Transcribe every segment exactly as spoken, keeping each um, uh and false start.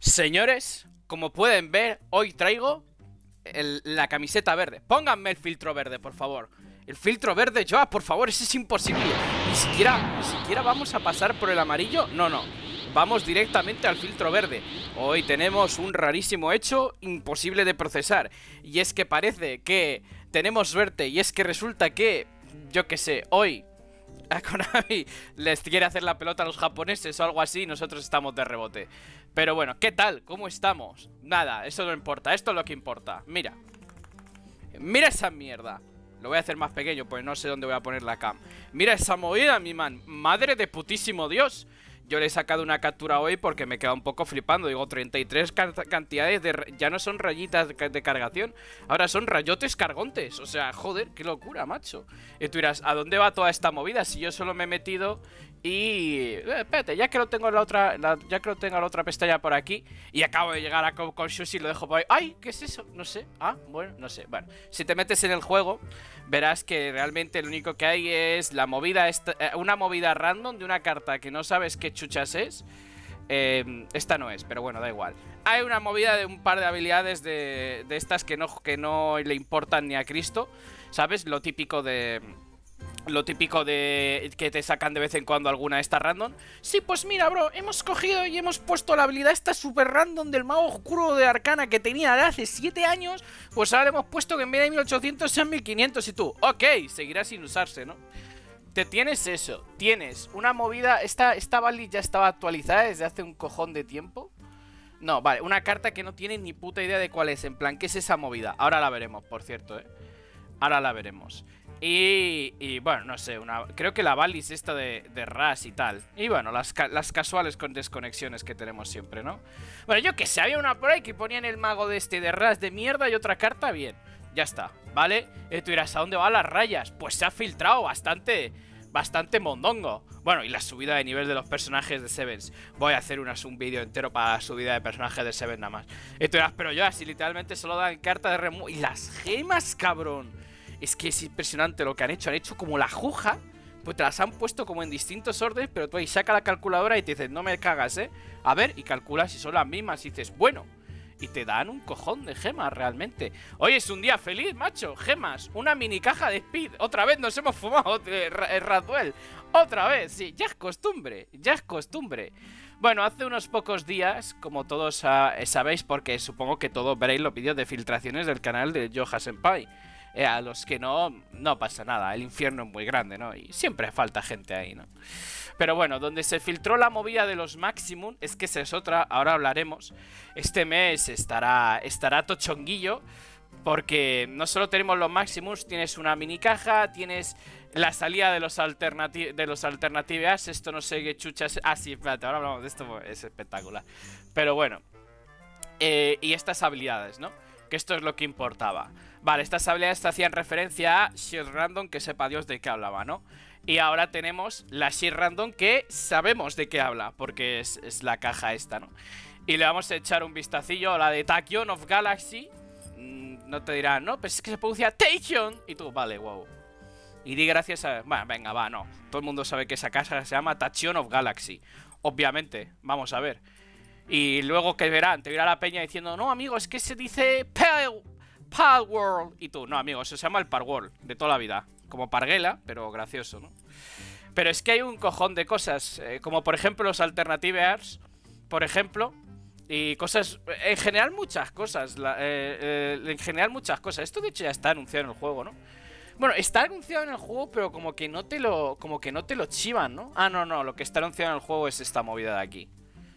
Señores, como pueden ver, hoy traigo el- la camiseta verde. Pónganme el filtro verde, por favor. El filtro verde, Joa, por favor, eso es imposible. Ni siquiera, ni siquiera vamos a pasar por el amarillo. No, no. Vamos directamente al filtro verde. Hoy tenemos un rarísimo hecho imposible de procesar. Y es que parece que tenemos suerte. Y es que resulta que, yo qué sé, hoy a Konami les quiere hacer la pelota a los japoneses o algo así y nosotros estamos de rebote. Pero bueno, ¿qué tal? ¿Cómo estamos? Nada, eso no importa, esto es lo que importa. Mira. Mira esa mierda. Lo voy a hacer más pequeño, pues no sé dónde voy a poner la cam. Mira esa movida, mi man. Madre de putísimo Dios. Yo le he sacado una captura hoy porque me queda un poco flipando. Digo, treinta y tres cantidades de... Ya no son rayitas de cargación, ahora son rayotes cargontes. O sea, joder, qué locura, macho. Y tú dirás, ¿a dónde va toda esta movida? Si yo solo me he metido y... Eh, espérate, ya que lo tengo en la otra... La... Ya que lo tengo en la otra pestaña por aquí y acabo de llegar a con Sushi y lo dejo por ahí. ¡Ay! ¿Qué es eso? No sé. Ah, bueno, no sé. Bueno, si te metes en el juego, verás que realmente lo único que hay es la movida... Esta... Eh, una movida random de una carta que no sabes qué chuchas es. Eh, esta no es, pero bueno, da igual. Hay una movida de un par de habilidades de, de estas que no, que no le importan ni a Cristo. ¿Sabes? Lo típico de... Lo típico de que te sacan de vez en cuando alguna esta random. Sí, pues mira, bro, hemos cogido y hemos puesto la habilidad esta super random del mago oscuro de Arcana que tenía de hace siete años. Pues ahora le hemos puesto que en vez de mil ochocientos sean mil quinientos y tú, ok, seguirá sin usarse, ¿no? Te tienes eso, tienes una movida. Esta, esta Bali ya estaba actualizada desde hace un cojón de tiempo. No, vale, una carta que no tiene ni puta idea de cuál es. En plan, ¿qué es esa movida? Ahora la veremos, por cierto, ¿eh? Ahora la veremos. Y, y bueno, no sé, una, creo que la Valis esta de, de Ras y tal. Y bueno, las, ca las casuales con desconexiones que tenemos siempre, ¿no? Bueno, yo que sé, había una por ahí que ponían el mago de este de Ras de mierda y otra carta, bien. Ya está, ¿vale? Y tú dirás, ¿a dónde van las rayas? Pues se ha filtrado bastante... Bastante mondongo. Bueno, y la subida de nivel de los personajes de Sevens. Voy a hacer una, un vídeo entero para la subida de personajes de Sevens nada más. Y tú dirás, pero yo así literalmente solo dan carta de remo... Y las gemas, cabrón. Es que es impresionante lo que han hecho. Han hecho como la juja. Pues te las han puesto como en distintos órdenes. Pero tú ahí saca la calculadora y te dices, no me cagas, ¿eh? A ver, y calculas si son las mismas. Y dices, bueno... Y te dan un cojón de gemas realmente. Hoy es un día feliz, macho. Gemas, una mini caja de Speed. Otra vez nos hemos fumado eh, Raduel. Otra vez, sí, ya es costumbre. Ya es costumbre. Bueno, hace unos pocos días, como todos uh, sabéis, porque supongo que todos veréis los vídeos de filtraciones del canal de Joha Senpai. Eh, a los que no, no pasa nada. El infierno es muy grande, ¿no? Y siempre falta gente ahí, ¿no? Pero bueno, donde se filtró la movida de los Maximum, es que esa es otra, ahora hablaremos. Este mes estará, estará tochonguillo, porque no solo tenemos los Maximums, tienes una mini caja, tienes la salida de los, alternati de los Alternativas, esto no sé qué chuchas... Ah, sí, espérate, ahora hablamos de esto, es espectacular. Pero bueno, eh, y estas habilidades, ¿no? Que esto es lo que importaba. Vale, estas habilidades te hacían referencia a Shield Random, que sepa Dios de qué hablaba, ¿no? Y ahora tenemos la Shield Random que sabemos de qué habla, porque es, es la caja esta, ¿no? Y le vamos a echar un vistacillo a la de Tachyon of Galaxy. Mm, no te dirán, no, pues es que se pronuncia Tachyon. Y tú, vale, wow. Y di gracias a... Bueno, venga, va, no. Todo el mundo sabe que esa caja se llama Tachyon of Galaxy. Obviamente, vamos a ver. Y luego que verán, te verá la peña diciendo, no, amigo, es que se dice Pal, Pal World. Y tú, no, amigo, eso se llama el Pal World de toda la vida. Como Parguela, pero gracioso, ¿no? Pero es que hay un cojón de cosas, eh, como por ejemplo los Alternative Arts, por ejemplo, y cosas, en general muchas cosas, la, eh, eh, en general muchas cosas. Esto de hecho ya está anunciado en el juego, ¿no? Bueno, está anunciado en el juego, pero como que no te lo, como que no te lo chivan, ¿no? Ah, no, no, lo que está anunciado en el juego es esta movida de aquí.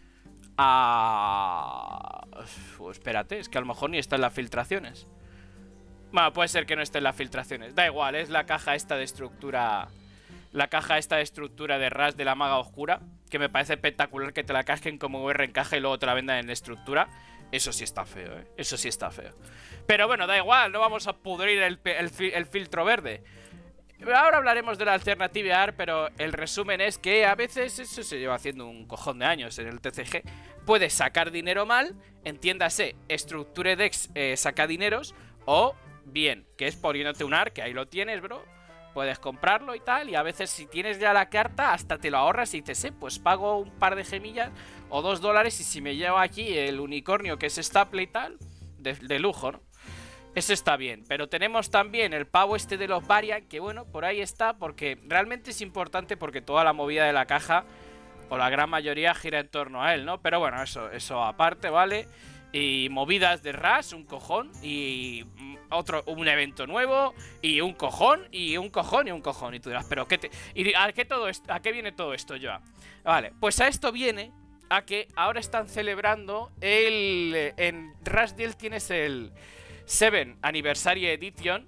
Ah... Uf, espérate, es que a lo mejor ni está en las filtraciones. Bueno, puede ser que no esté en las filtraciones. Da igual, es la caja esta de estructura... La caja esta de estructura de Ras de la maga oscura. Que me parece espectacular que te la casquen como R en caja y luego te la vendan en estructura. Eso sí está feo, ¿eh? Eso sí está feo. Pero bueno, da igual, no vamos a pudrir el, el, el filtro verde. Ahora hablaremos de la Alternative Art, pero el resumen es que a veces, eso se lleva haciendo un cojón de años en el T C G, puedes sacar dinero mal, entiéndase, Structuredex eh, saca dineros, o bien, que es poniéndote un art, que ahí lo tienes, bro, puedes comprarlo y tal, y a veces si tienes ya la carta hasta te lo ahorras y dices, eh, pues pago un par de gemillas o dos dólares y si me llevo aquí el unicornio que es estable y tal, de, de lujo, ¿no? Eso está bien, pero tenemos también el pavo este de los Varian, que bueno, por ahí está, porque realmente es importante porque toda la movida de la caja, o la gran mayoría, gira en torno a él, ¿no? Pero bueno, eso, eso aparte, ¿vale? Y movidas de Rush, un cojón, y otro, un evento nuevo, y un cojón, y un cojón, y un cojón. Y tú dirás, ¿pero qué te...? ¿Y a qué, todo esto, a qué viene todo esto, Joa? Vale, pues a esto viene a que ahora están celebrando el... En Rush Deal tienes el seven Anniversary Edition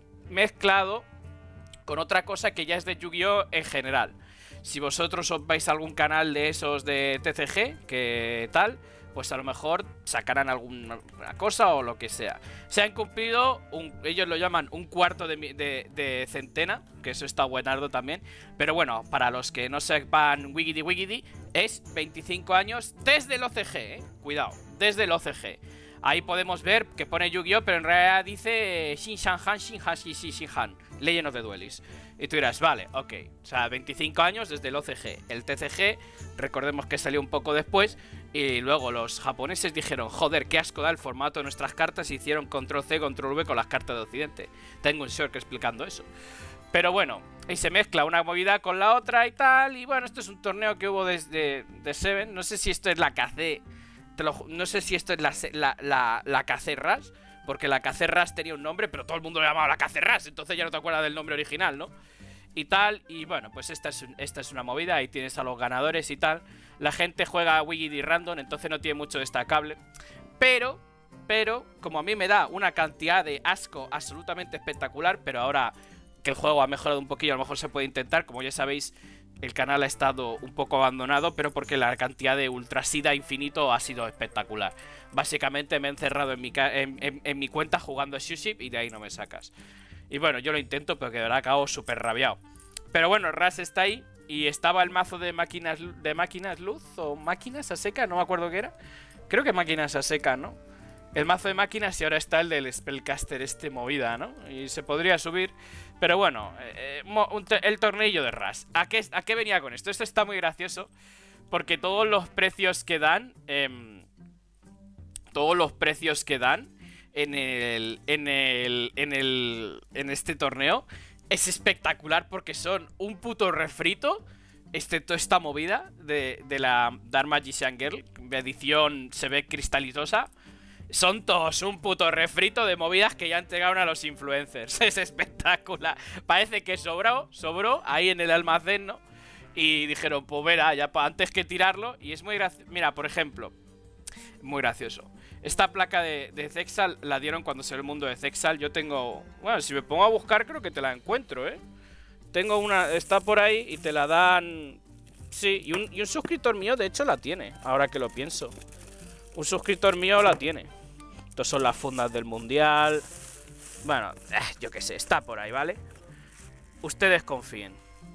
mezclado con otra cosa que ya es de Yu-Gi-Oh! En general. Si vosotros os vais a algún canal de esos de T C G, que tal, pues a lo mejor sacarán alguna cosa o lo que sea. Se han cumplido, un, ellos lo llaman un cuarto de, de, de centena, que eso está buenardo también. Pero bueno, para los que no sepan Wiggity Wiggity, es veinticinco años desde el O C G, ¿eh? Cuidado, desde el O C G. Ahí podemos ver que pone Yu-Gi-Oh! Pero en realidad dice Shin Shan Han, Shin Han, Shin Shin Han, Legend of the Duelist. Y tú dirás, vale, ok. O sea, veinticinco años desde el O C G. El T C G, recordemos que salió un poco después. Y luego los japoneses dijeron, joder, qué asco da el formato de nuestras cartas. Y hicieron control C, control V con las cartas de Occidente. Tengo un short explicando eso. Pero bueno, ahí se mezcla una movida con la otra y tal. Y bueno, esto es un torneo que hubo desde de Seven. No sé si esto es la K C. Te lo, no sé si esto es la, la, la, la K C Rush, porque la K C Rush tenía un nombre, pero todo el mundo lo llamaba la K C Rush, entonces ya no te acuerdas del nombre original, ¿no? Y tal, y bueno, pues esta es, esta es una movida, ahí tienes a los ganadores y tal. La gente juega Wiggity Random, entonces no tiene mucho destacable. Pero, pero, como a mí me da una cantidad de asco absolutamente espectacular, pero ahora que el juego ha mejorado un poquillo, a lo mejor se puede intentar, como ya sabéis... El canal ha estado un poco abandonado, pero porque la cantidad de Ultrasida infinito ha sido espectacular. Básicamente me he encerrado en mi, en, en, en mi cuenta jugando a Shuship y de ahí no me sacas. Y bueno, yo lo intento, pero que de verdad acabo súper rabiado. Pero bueno, Ras está ahí y estaba el mazo de máquinas, de máquinas luz o máquinas a seca, no me acuerdo qué era. Creo que máquinas a seca, ¿no? El mazo de máquinas y ahora está el del Spellcaster este movida, ¿no? Y se podría subir. Pero bueno, eh, el tornillo de Rush. ¿A qué, ¿A qué venía con esto? Esto está muy gracioso. Porque todos los precios que dan... Eh, todos los precios que dan en el, en el... En el... En este torneo es espectacular porque son un puto refrito. Este, toda esta movida de, de la Dark Magician Girl. De edición se ve cristalizosa. Son todos un puto refrito de movidas que ya entregaron a los influencers. Es espectacular. Parece que sobró, sobró ahí en el almacén, ¿no? Y dijeron, pues verá, ya antes que tirarlo. Y es muy gracioso. Mira, por ejemplo, muy gracioso. Esta placa de, de Zexal la dieron cuando salió el mundo de Zexal. Yo tengo... Bueno, si me pongo a buscar creo que te la encuentro, ¿eh? Tengo una... Está por ahí y te la dan... Sí, y un, y un suscriptor mío de hecho la tiene, ahora que lo pienso. Un suscriptor mío la tiene. Estos son las fundas del mundial. Bueno, eh, yo qué sé, está por ahí, ¿vale? Ustedes confíen.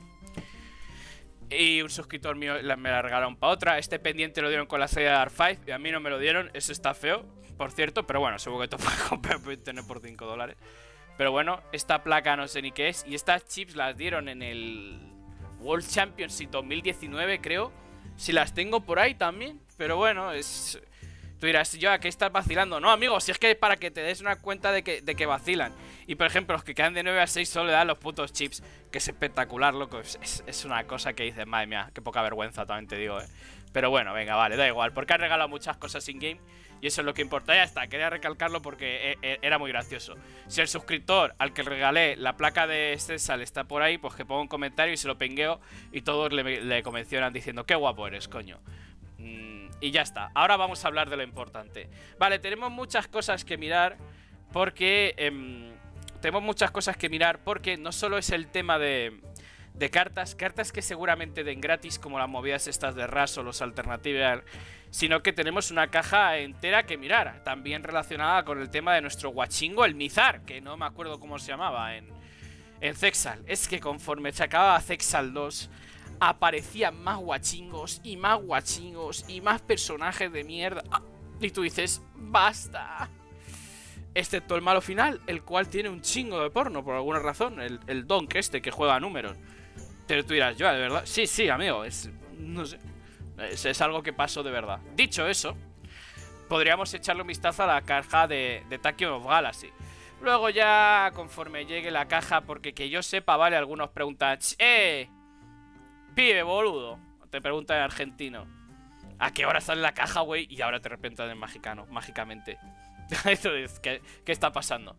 Y un suscriptor mío me la regalaron para otra. Este pendiente lo dieron con la serie de Dark Five y a mí no me lo dieron. Eso está feo, por cierto. Pero bueno, seguro que te puedes comprar por internet por cinco dólares. Pero bueno, esta placa no sé ni qué es. Y estas chips las dieron en el World Championship dos mil diecinueve, creo. Si las tengo por ahí también. Pero bueno, es... Tú dirás, yo, ¿a qué estás vacilando? No, amigo, si es que es para que te des una cuenta de que, de que vacilan. Y por ejemplo, los que quedan de nueve a seis solo le dan los putos chips. Que es espectacular, loco. Es, es, es una cosa que dices, madre mía, qué poca vergüenza, también te digo, eh. Pero bueno, venga, vale, da igual. Porque han regalado muchas cosas in-game. Y eso es lo que importa. Ya está, quería recalcarlo porque e, e, era muy gracioso. Si el suscriptor al que regalé la placa de César está por ahí, pues que ponga un comentario y se lo pingueo. Y todos le, le convencionan diciendo, qué guapo eres, coño. Mm. Y ya está, ahora vamos a hablar de lo importante. Vale, tenemos muchas cosas que mirar. Porque eh, Tenemos muchas cosas que mirar. Porque no solo es el tema de, de cartas. Cartas que seguramente den gratis, como las movidas estas de Rush o los Alternative, sino que tenemos una caja entera que mirar. También relacionada con el tema de nuestro guachingo, el Mizar, que no me acuerdo cómo se llamaba en, en Zexal. Es que conforme se acababa Zexal dos, aparecían más guachingos y más guachingos y más personajes de mierda. Y tú dices, basta. excepto el malo final, el cual tiene un chingo de porno por alguna razón, el, el donk este que juega a números. Pero tú dirás, yo, de verdad, sí, sí, amigo, es, no sé, es, es algo que pasó de verdad. Dicho eso, podríamos echarle un vistazo a la caja de, de Tachyon of Galaxy. Luego ya, conforme llegue la caja, porque que yo sepa, vale, algunos preguntan, ¡eh! Pibe, boludo, te preguntan en argentino, ¿a qué hora sale la caja, güey? Y ahora te repentan en mexicano, mágicamente. Entonces, ¿qué, ¿qué está pasando?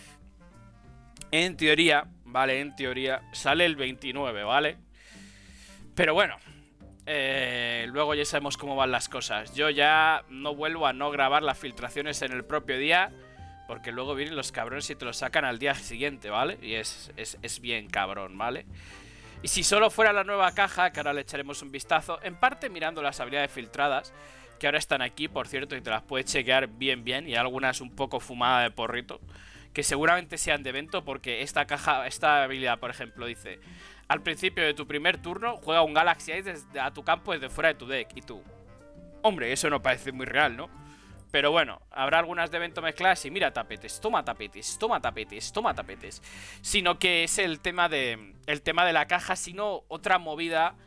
En teoría, vale, en teoría sale el veintinueve, ¿vale? Pero bueno, eh, luego ya sabemos cómo van las cosas. Yo ya no vuelvo a no grabar las filtraciones en el propio día, porque luego vienen los cabrones y te lo sacan al día siguiente, ¿vale? Y es, es, es bien cabrón, ¿vale? Y si solo fuera la nueva caja, que ahora le echaremos un vistazo, en parte mirando las habilidades filtradas, que ahora están aquí, por cierto, y te las puedes chequear bien bien, y algunas un poco fumada de porrito, que seguramente sean de evento, porque esta caja, esta habilidad, por ejemplo, dice: al principio de tu primer turno, juega un Galaxy Ace desde, a tu campo desde fuera de tu deck. Y tú, hombre, eso no parece muy real, ¿no? Pero bueno, habrá algunas de evento mezcladas y mira tapetes, toma tapetes, toma tapetes, toma tapetes. Sino que es el tema de, el tema de la caja, sino otra movida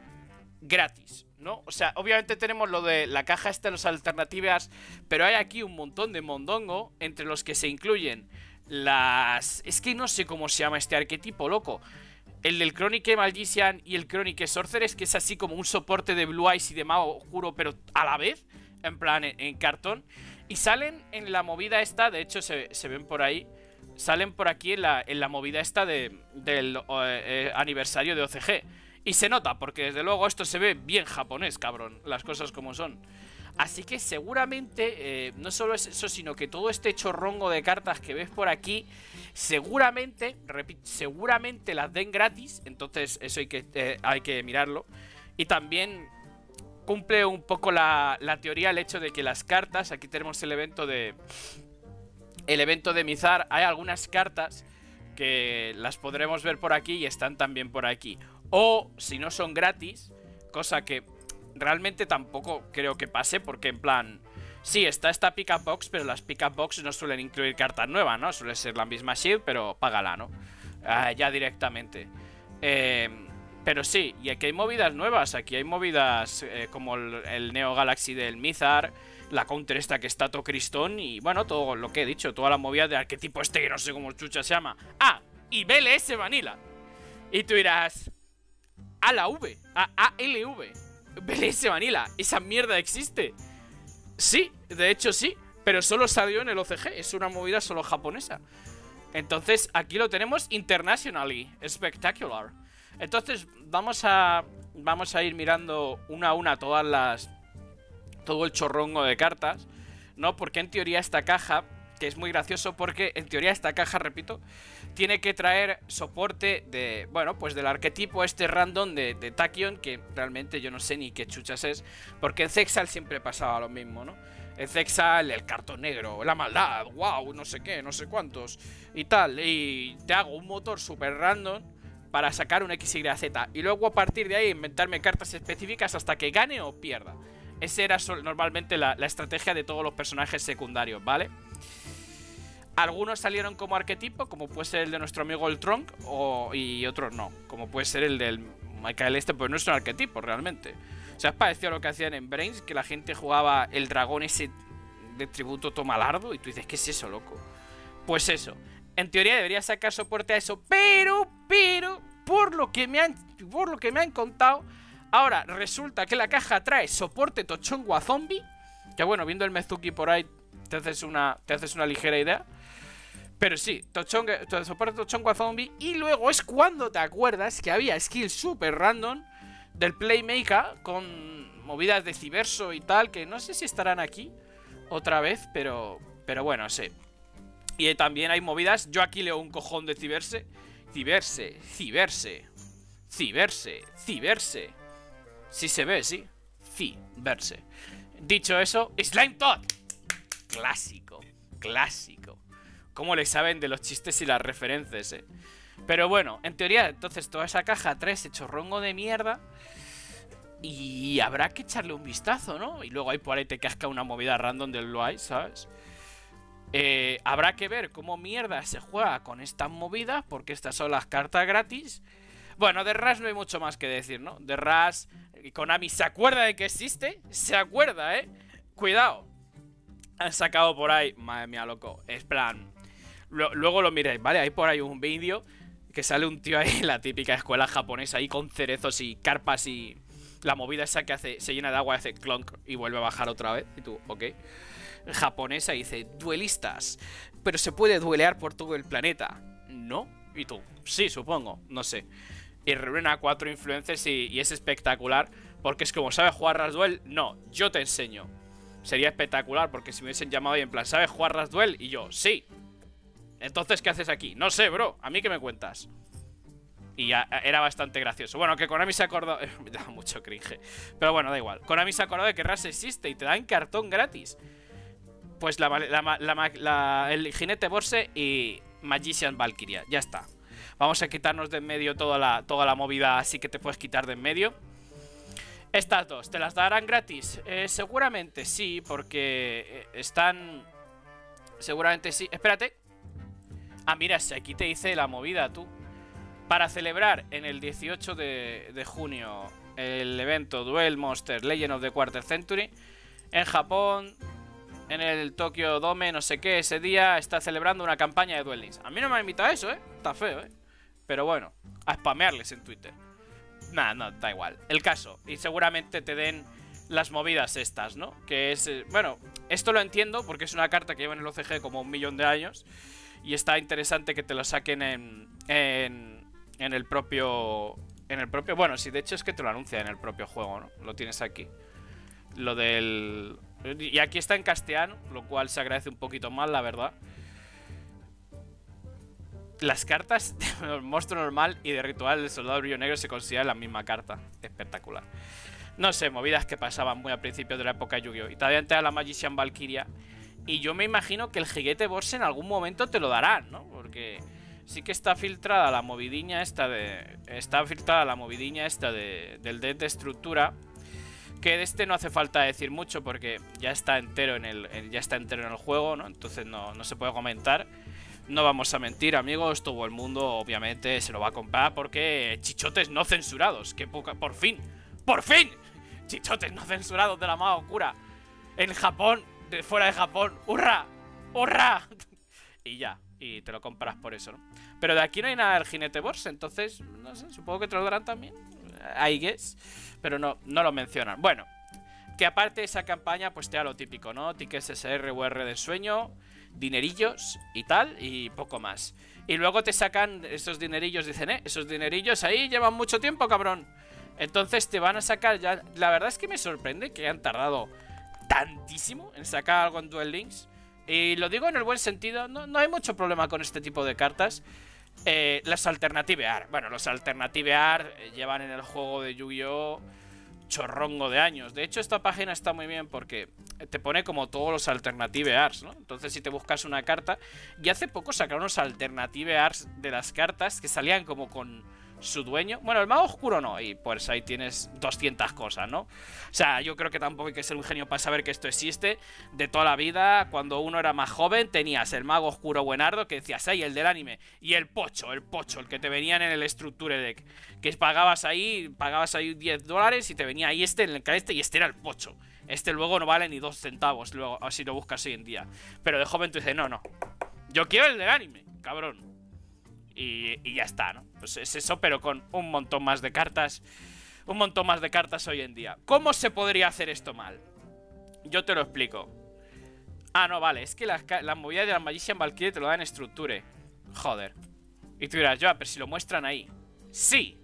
gratis, ¿no? O sea, obviamente tenemos lo de la caja esta de las alternativas, pero hay aquí un montón de mondongo, entre los que se incluyen las... Es que no sé cómo se llama este arquetipo, loco. El del Chronicle Magician y el Chronicle Sorceress, que es así como un soporte de Blue Eyes y de Mago Oscuro, pero a la vez, en plan, en, en cartón. Y salen en la movida esta, de hecho se, se ven por ahí, salen por aquí en la, en la movida esta de, del eh, aniversario de O C G. Y se nota, porque desde luego esto se ve bien japonés, cabrón, las cosas como son. Así que seguramente, eh, no solo es eso, sino que todo este chorrongo de cartas que ves por aquí, seguramente, repito, seguramente las den gratis. Entonces eso hay que, eh, hay que mirarlo. Y también cumple un poco la, la teoría el hecho de que las cartas, aquí tenemos el evento de... El evento de Mizar, hay algunas cartas que las podremos ver por aquí y están también por aquí. O, si no son gratis, cosa que realmente tampoco creo que pase, porque en plan... Sí, está esta Pickup Box, pero las Pickup Box no suelen incluir cartas nuevas, ¿no? Suele ser la misma Shield, pero págala, ¿no? Uh, ya directamente. Eh, pero sí, y aquí hay movidas nuevas. Aquí hay movidas eh, como el, el Neo Galaxy del Mizar, la counter esta que está Tocristón y, bueno, todo lo que he dicho, toda la movida de arquetipo este que no sé cómo chucha se llama. Ah, y B L S Vanilla. Y tú dirás... A la V, a A L V, B L S Vanilla, esa mierda existe. Sí, de hecho sí, pero solo salió en el O C G, es una movida solo japonesa. Entonces aquí lo tenemos internationally spectacular. Entonces vamos a vamos a ir mirando una a una todas las todo el chorrongo de cartas, ¿no? Porque en teoría esta caja, que es muy gracioso porque en teoría esta caja, repito, tiene que traer soporte de, bueno, pues del arquetipo este random de, de Tachyon, que realmente yo no sé ni qué chuchas es, porque en Zexal siempre pasaba lo mismo, ¿no? En Zexal, el cartón negro, la maldad, wow, no sé qué, no sé cuántos, y tal, y te hago un motor super random para sacar un X Y Z, y luego a partir de ahí inventarme cartas específicas hasta que gane o pierda. Esa era normalmente la, la estrategia de todos los personajes secundarios, ¿vale? Algunos salieron como arquetipo, como puede ser el de nuestro amigo el Trunk, o, y otros no, como puede ser el del Michael este, pues no es un arquetipo realmente. O sea, es parecido a lo que hacían en Brains, que la gente jugaba el dragón ese de tributo tomalardo, y tú dices, ¿qué es eso, loco? Pues eso, en teoría debería sacar soporte a eso, pero, pero, por lo que me han, por lo que me han contado, ahora resulta que la caja trae soporte Tochongo a zombie, que bueno, viendo el Mezuki por ahí, te haces una, te haces una ligera idea. Pero sí, Tochongo, soporte Tochongo a zombie. Y luego es cuando te acuerdas que había skills super random del Playmaker con movidas de Civerso y tal, que no sé si estarán aquí otra vez, pero, pero bueno, sí. Y también hay movidas, yo aquí leo un cojón de Civerse. Civerse, Civerse, Civerse, Civerse. Sí se ve, sí. Civerse. Dicho eso, Slime Toad. Clásico, clásico. Cómo le saben de los chistes y las referencias, eh. Pero bueno, en teoría, entonces toda esa caja trae ese chorrongo de mierda. Y habrá que echarle un vistazo, ¿no? Y luego ahí por ahí te casca una movida random del Blue Eyes, ¿sabes? Eh, habrá que ver cómo mierda se juega con estas movidas, porque estas son las cartas gratis. Bueno, de Rush no hay mucho más que decir, ¿no? De Rush, Konami se acuerda de que existe, se acuerda, ¿eh? Cuidado. Han sacado por ahí, madre mía, loco, es plan... Lo, luego lo miréis, ¿vale? Hay por ahí un vídeo que sale un tío ahí en la típica escuela japonesa ahí con cerezos y carpas y... La movida esa que hace, se llena de agua, hace clonk y vuelve a bajar otra vez. Y tú, ok. Japonesa y dice, duelistas, pero se puede duelear por todo el planeta, ¿no? Y tú, sí, supongo, no sé. Y reúnen a cuatro influencers y, y es espectacular, porque es como, ¿sabes jugar Rush Duel? No, yo te enseño. Sería espectacular, porque si me hubiesen llamado y en plan, ¿sabes jugar Rush Duel? Y yo, sí. Entonces, ¿qué haces aquí? No sé, bro, ¿a mí qué me cuentas? Y ya, era bastante gracioso. Bueno, que Konami se acordó... Me da mucho cringe. Pero bueno, da igual. Konami se acordó de que Rush existe y te dan cartón gratis. Pues la, la, la, la, el jinete Borse y Magician Valkyria. Ya está. Vamos a quitarnos de en medio toda la, toda la movida, así que te puedes quitar de en medio. Estas dos, ¿te las darán gratis? Eh, seguramente sí, porque están... Seguramente sí. Espérate. Ah, mira, si aquí te dice la movida, tú. Para celebrar en el dieciocho de, de junio el evento Duel Monster Legend of the Quarter Century en Japón, en el Tokyo Dome, no sé qué, ese día está celebrando una campaña de Duel Links. A mí no me ha invitado a eso, ¿eh? Está feo, ¿eh? Pero bueno, a spamearles en Twitter. Nah, no, da igual. El caso, y seguramente te den las movidas estas, ¿no? Que es... Eh, bueno, esto lo entiendo porque es una carta que lleva en el O C G como un millón de años y está interesante que te lo saquen en... en En el propio... En el propio... Bueno, sí, de hecho es que te lo anuncia en el propio juego, ¿no? Lo tienes aquí. Lo del... Y aquí está en castellano, lo cual se agradece un poquito más, la verdad. Las cartas de monstruo normal y de ritual del soldado brillo negro se consideran la misma carta. Espectacular. No sé, movidas que pasaban muy al principio de la época de Yu-Gi-Oh! Y también te da la Magician Valkyria. Y yo me imagino que el Jiguete Borse en algún momento te lo darán, ¿no? Porque... Sí que está filtrada la movidiña esta de... Está filtrada la movidiña esta de... Del deck de estructura. Que de este no hace falta decir mucho porque ya está entero en el... Ya está entero en el juego, ¿no? Entonces no, no se puede comentar. No vamos a mentir, amigos. Todo el mundo obviamente se lo va a comprar porque... Chichotes no censurados. Que poca... Por fin. ¡Por fin! Chichotes no censurados de la más oscura. En Japón. De fuera de Japón. ¡Hurra! ¡Hurra! Y ya. Y te lo compras por eso, ¿no? Pero de aquí no hay nada del jinete Borse, entonces, no sé, supongo que te lo darán también. I guess. Pero no, no lo mencionan. Bueno, que aparte de esa campaña, pues te da lo típico, ¿no? Tickets S R U R de ensueño, dinerillos y tal, y poco más. Y luego te sacan esos dinerillos, dicen, eh, esos dinerillos ahí llevan mucho tiempo, cabrón. Entonces te van a sacar ya... La verdad es que me sorprende que han tardado tantísimo en sacar algo en Duel Links. Y lo digo en el buen sentido, no, no hay mucho problema con este tipo de cartas. eh, Las Alternative Art. Bueno, los Alternative Art eh, llevan en el juego de Yu-Gi-Oh! Chorrongo de años. De hecho, esta página está muy bien porque te pone como todos los Alternative Arts, ¿no? Entonces si te buscas una carta... Y hace poco sacaron unos Alternative Arts de las cartas que salían como con... su dueño, bueno, el mago oscuro no. Y pues ahí tienes doscientas cosas, ¿no? O sea, yo creo que tampoco hay que ser un genio para saber que esto existe. De toda la vida, cuando uno era más joven, tenías el mago oscuro buenardo, que decías, ahí, el del anime. Y el pocho, el pocho, el que te venían en el Structure Deck, que pagabas ahí, pagabas ahí diez dólares y te venía ahí este, en el este, y este era el pocho. Este luego no vale ni dos centavos, luego, así lo buscas hoy en día. Pero de joven tú dices, no, no, yo quiero el del anime, cabrón. Y, y ya está, ¿no? Pues es eso, pero con un montón más de cartas. Un montón más de cartas hoy en día. ¿Cómo se podría hacer esto mal? Yo te lo explico. Ah, no, vale, es que la, la movida de la Magician Valkyrie te lo dan en Structure. Joder. Y tú dirás, yo, pero si lo muestran ahí. Sí.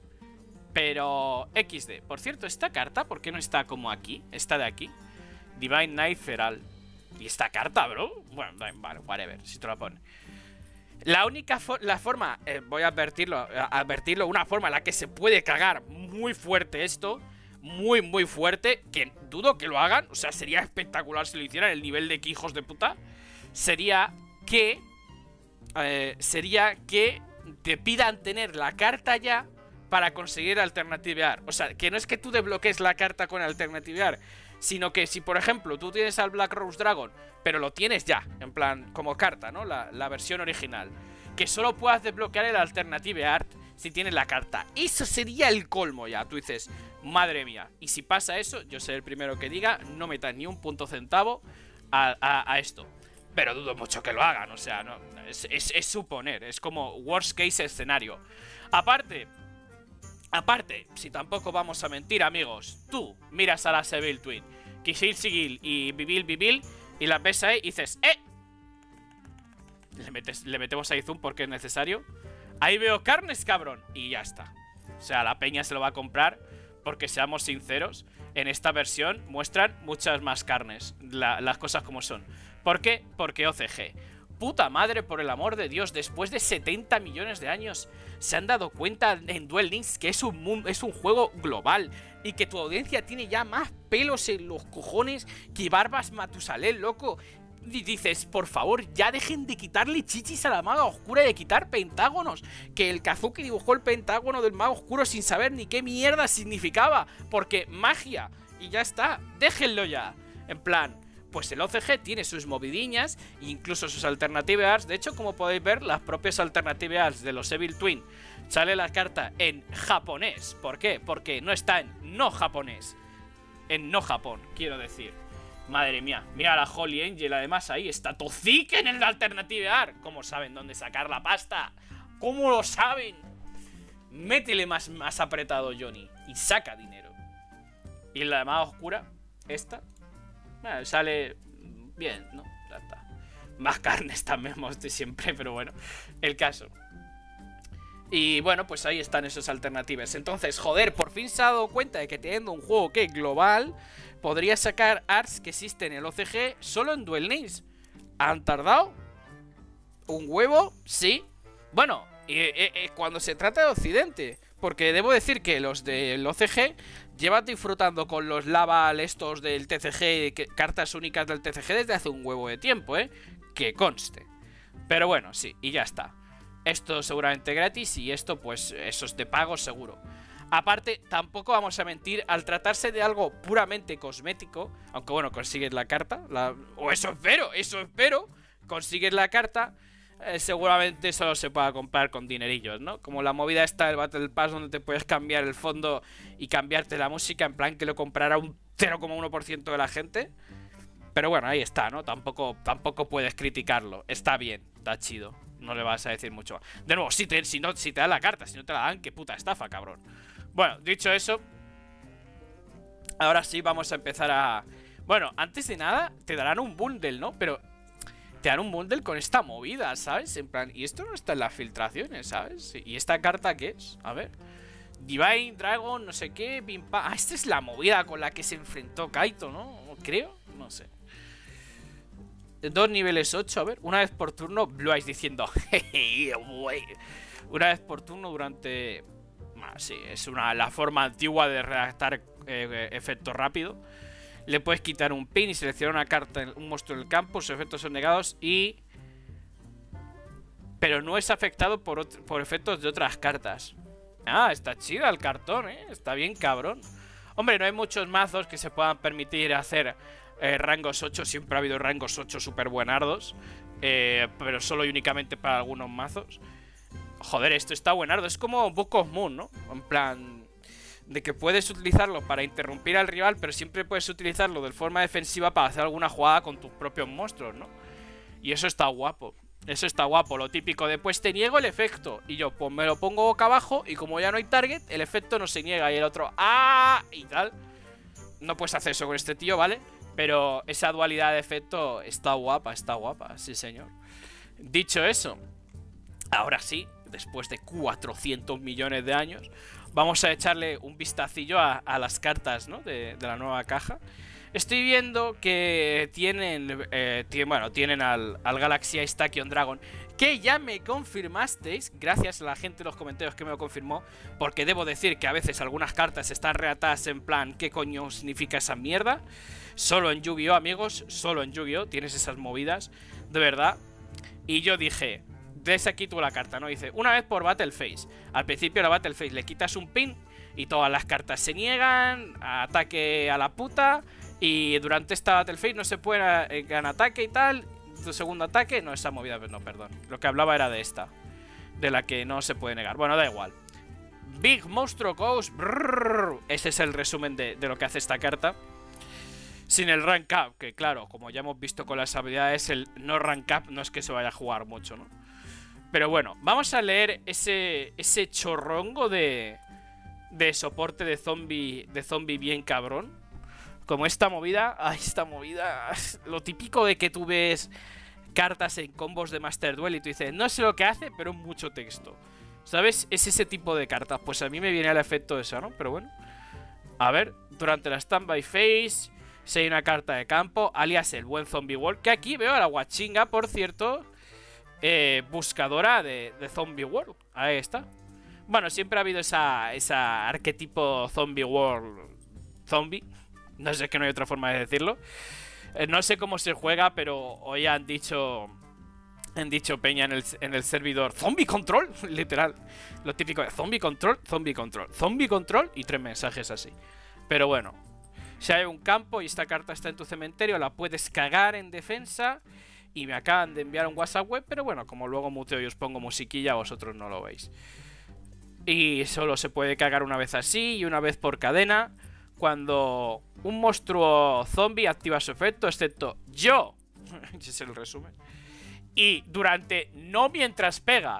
Pero equis de. Por cierto, esta carta, ¿por qué no está como aquí? Está de aquí. Divine Knight Feral. ¿Y esta carta, bro? Bueno, vale, whatever, si te la pone. La única fo la forma, eh, voy a advertirlo, a advertirlo, una forma en la que se puede cagar muy fuerte esto, muy muy fuerte, que dudo que lo hagan, o sea, sería espectacular si lo hicieran, el nivel de que hijos de puta, sería que, eh, sería que te pidan tener la carta ya para conseguir alternativear. O sea, que no es que tú desbloquees la carta con alternativear, sino que si, por ejemplo, tú tienes al Black Rose Dragon, pero lo tienes ya, en plan, como carta, ¿no? La, la versión original, que solo puedas desbloquear el Alternative Art si tienes la carta. Eso sería el colmo ya. Tú dices, madre mía. Y si pasa eso, yo seré el primero que diga, no metas ni un punto centavo a, a, a esto. Pero dudo mucho que lo hagan, o sea, no, es, es, es suponer, es como worst case escenario. Aparte, aparte, si tampoco vamos a mentir, amigos, tú miras a la Evil Twin, Kisil Sigil y Bibil Bibil, y las ves ahí y dices, ¡eh! Le, metes, le metemos ahí zoom porque es necesario. Ahí veo carnes, cabrón, y ya está. O sea, la peña se lo va a comprar porque, seamos sinceros, en esta versión muestran muchas más carnes, la, las cosas como son. ¿Por qué? Porque O C G. Puta madre, por el amor de Dios, después de setenta millones de años se han dado cuenta en Duel Links que es un, mundo, es un juego global y que tu audiencia tiene ya más pelos en los cojones que Barbas Matusalén, loco. Y dices, por favor, ya dejen de quitarle chichis a la maga oscura y de quitar pentágonos. Que el Kazuki dibujó el pentágono del mago oscuro sin saber ni qué mierda significaba. Porque magia. Y ya está, déjenlo ya. En plan, pues el O C G tiene sus movidiñas, incluso sus Alternative Arts. De hecho, como podéis ver, las propias Alternative Arts de los Evil Twin sale la carta en japonés. ¿Por qué? Porque no está en no japonés. En no Japón, quiero decir. Madre mía, mira la Holy Angel, además ahí está Tozique en el Alternative Art. ¿Cómo saben dónde sacar la pasta? ¿Cómo lo saben? Métele más, más apretado, Johnny, y saca dinero. Y la más oscura, esta, bueno, sale bien, ¿no? Ya está. Más carnes también de siempre, pero bueno, el caso. Y bueno, pues ahí están esos alternativas. Entonces, joder, por fin se ha dado cuenta de que teniendo un juego que es global, podría sacar arts que existen en el O C G solo en Duel Links. ¿Han tardado? ¿Un huevo? Sí. Bueno, eh, eh, eh, cuando se trata de Occidente, porque debo decir que los del O C G llevan disfrutando con los Laval estos del T C G, que, cartas únicas del T C G desde hace un huevo de tiempo, ¿eh? Que conste. Pero bueno, sí, y ya está. Esto seguramente gratis y esto pues eso es de pago seguro. Aparte, tampoco vamos a mentir, al tratarse de algo puramente cosmético, aunque bueno, consigues la carta, la, o eso espero, eso espero, consigues la carta, eh, seguramente solo se pueda comprar con dinerillos, ¿no? Como la movida esta del Battle Pass donde te puedes cambiar el fondo y cambiarte la música, en plan que lo comprará un cero coma uno por ciento de la gente. Pero bueno, ahí está, ¿no? Tampoco, tampoco puedes criticarlo, está bien, está chido. No le vas a decir mucho. De nuevo, si te, si, no, si te dan la carta, si no te la dan, qué puta estafa, cabrón. Bueno, dicho eso, ahora sí vamos a empezar a... Bueno, antes de nada, te darán un bundle, ¿no? Pero te dan un bundle con esta movida, ¿sabes? En plan, y esto no está en las filtraciones, ¿sabes? ¿Y esta carta qué es? A ver. Divine, Dragon, no sé qué, Pimpa... Ah, esta es la movida con la que se enfrentó Kaito, ¿no? Creo, no sé. Dos niveles ocho, a ver, una vez por turno, Blue Eyes diciendo jeje, güey. Una vez por turno durante... Ah, sí, es una, la forma antigua de redactar eh, efecto rápido. Le puedes quitar un pin y seleccionar una carta, un monstruo en el campo, sus efectos son negados y... Pero no es afectado por, por efectos de otras cartas. Ah, está chida el cartón, eh, está bien cabrón. Hombre, no hay muchos mazos que se puedan permitir hacer... Eh, rangos ocho, siempre ha habido rangos ocho super buenardos, eh, pero solo y únicamente para algunos mazos. Joder, esto está buenardo, es como Book of Moon, ¿no? En plan, de que puedes utilizarlo para interrumpir al rival, pero siempre puedes utilizarlo de forma defensiva para hacer alguna jugada con tus propios monstruos, ¿no? Y eso está guapo, eso está guapo, lo típico de pues te niego el efecto, y yo pues me lo pongo boca abajo, y como ya no hay target, el efecto no se niega, y el otro ¡ah! Y tal. No puedes hacer eso con este tío, ¿vale? Pero esa dualidad de efecto está guapa, está guapa, sí señor. Dicho eso, ahora sí, después de cuatrocientos millones de años, vamos a echarle un vistacillo a, a las cartas, ¿no? de, de la nueva caja. Estoy viendo que tienen, eh, tienen bueno, tienen al, al Galaxy Ice Tachyon Dragon, que ya me confirmasteis, gracias a la gente de los comentarios que me lo confirmó, porque debo decir que a veces algunas cartas están redactadas en plan, ¿qué coño significa esa mierda? Solo en Yu-Gi-Oh, amigos, solo en Yu-Gi-Oh tienes esas movidas, de verdad. Y yo dije, des aquí tú la carta, ¿no? Dice, una vez por Battle Phase. Al principio de la Battle Phase le quitas un pin y todas las cartas se niegan, ataque a la puta Y durante esta Battle Phase no se puede ganar ataque y tal. Tu segundo ataque, no, esa movida, no, perdón. Lo que hablaba era de esta, de la que no se puede negar. Bueno, da igual. Big Monstruo Goes. Brrr, ese es el resumen de, de lo que hace esta carta. Sin el rank up, que claro, como ya hemos visto con las habilidades, el no rank up no es que se vaya a jugar mucho, ¿no? Pero bueno, vamos a leer ese, ese chorrongo de, de soporte de zombie, de zombie bien cabrón. Como esta movida, ay, esta movida, lo típico de que tú ves cartas en combos de Master Duel y tú dices, no sé lo que hace, pero mucho texto. ¿Sabes? Es ese tipo de cartas. Pues a mí me viene al efecto de eso, ¿no? Pero bueno. A ver, durante la standby phase, si hay una carta de campo, alias el buen Zombie World, que aquí veo a la guachinga, por cierto, eh, buscadora de, de Zombie World. Ahí está. Bueno, siempre ha habido esa, esa arquetipo Zombie World zombie. No sé, que no hay otra forma de decirlo. Eh, no sé cómo se juega, pero hoy han dicho... Han dicho Peña en el, en el servidor Zombie Control, literal. Lo típico de Zombie Control, Zombie Control, Zombie Control y tres mensajes así. Pero bueno, si hay un campo y esta carta está en tu cementerio, la puedes cagar en defensa. Y me acaban de enviar un WhatsApp web, pero bueno, como luego muteo y os pongo musiquilla, vosotros no lo veis. Y solo se puede cagar una vez así y una vez por cadena, cuando un monstruo zombie activa su efecto, excepto yo. Ese es el resumen. Y durante, no mientras pega.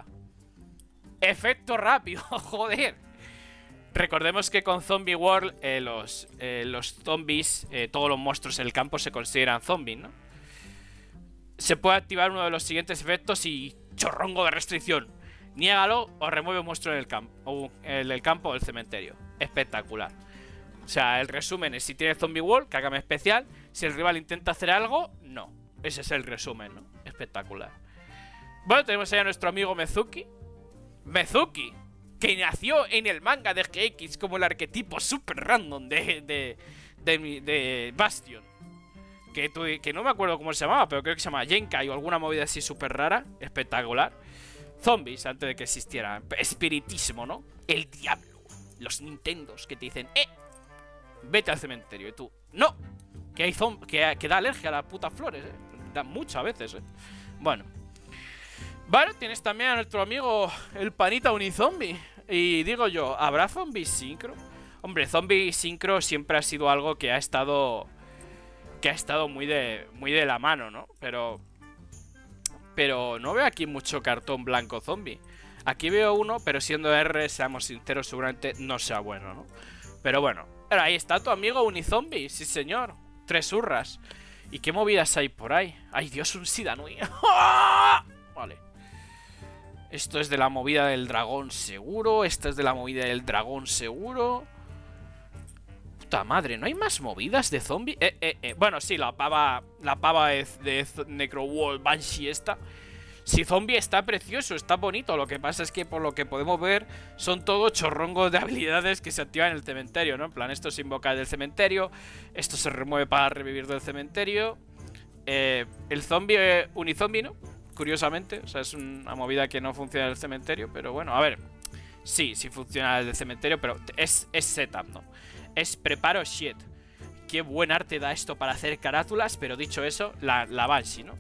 Efecto rápido, joder. Recordemos que con Zombie World eh, los, eh, los zombies, eh, todos los monstruos en el campo se consideran zombies, ¿no? Se puede activar uno de los siguientes efectos y chorrongo de restricción. Niégalo o remueve un monstruo en el campo, o en el campo o el cementerio. Espectacular. O sea, el resumen es: si tiene Zombie World, cágame especial. Si el rival intenta hacer algo, no. Ese es el resumen, ¿no? Espectacular. Bueno, tenemos ahí a nuestro amigo Mezuki. Mezuki, que nació en el manga de G X como el arquetipo super random de, de, de, de, de Bastion. Que, tu, que no me acuerdo cómo se llamaba, pero creo que se llama Genkai o alguna movida así súper rara. Espectacular. Zombies, antes de que existiera. Espiritismo, ¿no? El diablo. Los Nintendos que te dicen, eh, vete al cementerio. Y tú, no, que hay zomb que, que da alergia a las putas flores, eh. Da muchas veces, eh. Bueno. Vale, tienes también a nuestro amigo el panita Unizombie. Y digo yo, ¿habrá zombies sincro? Hombre, zombie sincro siempre ha sido algo que ha estado... Que ha estado muy de, muy de la mano, ¿no? Pero... Pero no veo aquí mucho cartón blanco zombie. Aquí veo uno, pero siendo R, seamos sinceros, seguramente no sea bueno, ¿no? Pero bueno, pero ahí está tu amigo Unizombie, sí señor. Tres hurras. ¿Y qué movidas hay por ahí? ¡Ay, Dios, un Sidanui! Vale. Esto es de la movida del dragón seguro. Esto es de la movida del dragón seguro. Puta madre, ¿no hay más movidas de zombie? Eh, eh, eh. Bueno, sí, la pava. La pava de, de Necrowall Banshee esta. Si zombie está precioso, está bonito. Lo que pasa es que por lo que podemos ver, son todo chorrongos de habilidades que se activan en el cementerio, ¿no? En plan, esto se invoca del cementerio. Esto se remueve para revivir del cementerio. Eh, el zombie, eh, Unizombie, ¿no? Curiosamente, o sea, es una movida que no funciona en el cementerio. Pero bueno, a ver. Sí, sí funciona el del cementerio, pero es, es setup, ¿no? Es preparo shit. Qué buen arte da esto para hacer carátulas. Pero dicho eso, la, la Banshee, ¿no?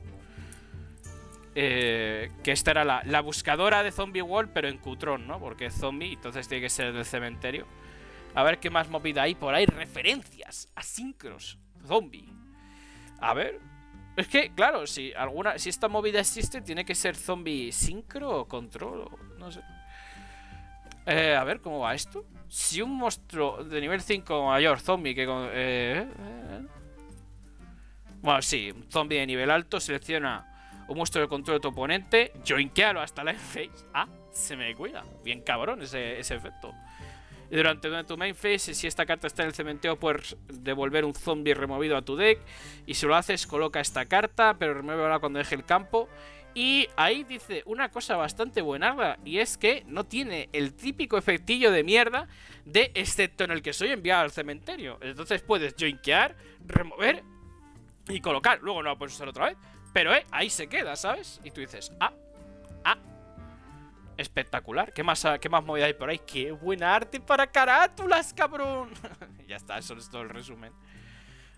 Eh, que esta era la, la buscadora de Zombie World, pero en Cutrón, ¿no? Porque es zombie, entonces tiene que ser del cementerio. A ver qué más movida hay por ahí. Referencias a sincros zombie. A ver. Es que, claro, si alguna si esta movida existe, tiene que ser zombie sincro o control, o no sé. Eh, a ver, ¿cómo va esto? Si un monstruo de nivel cinco o mayor zombie que... Con, eh, eh. Bueno, sí, un zombie de nivel alto selecciona un monstruo de control de tu oponente, joinkealo hasta la endphase. Ah, se me cuida. Bien cabrón ese, ese efecto. Y durante tu main phase, si esta carta está en el cementerio, puedes devolver un zombie removido a tu deck. Y si lo haces, coloca esta carta, pero remuévala cuando deje el campo. Y ahí dice una cosa bastante buenarda, y es que no tiene el típico efectillo de mierda de excepto en el que soy enviado al cementerio. Entonces puedes joinkear, remover y colocar. Luego no la puedes usar otra vez, pero eh, ahí se queda, ¿sabes? Y tú dices, ah, ah, espectacular. ¿Qué más, qué más movida hay por ahí? ¡Qué buena arte para carátulas, cabrón! Ya está, eso es todo el resumen.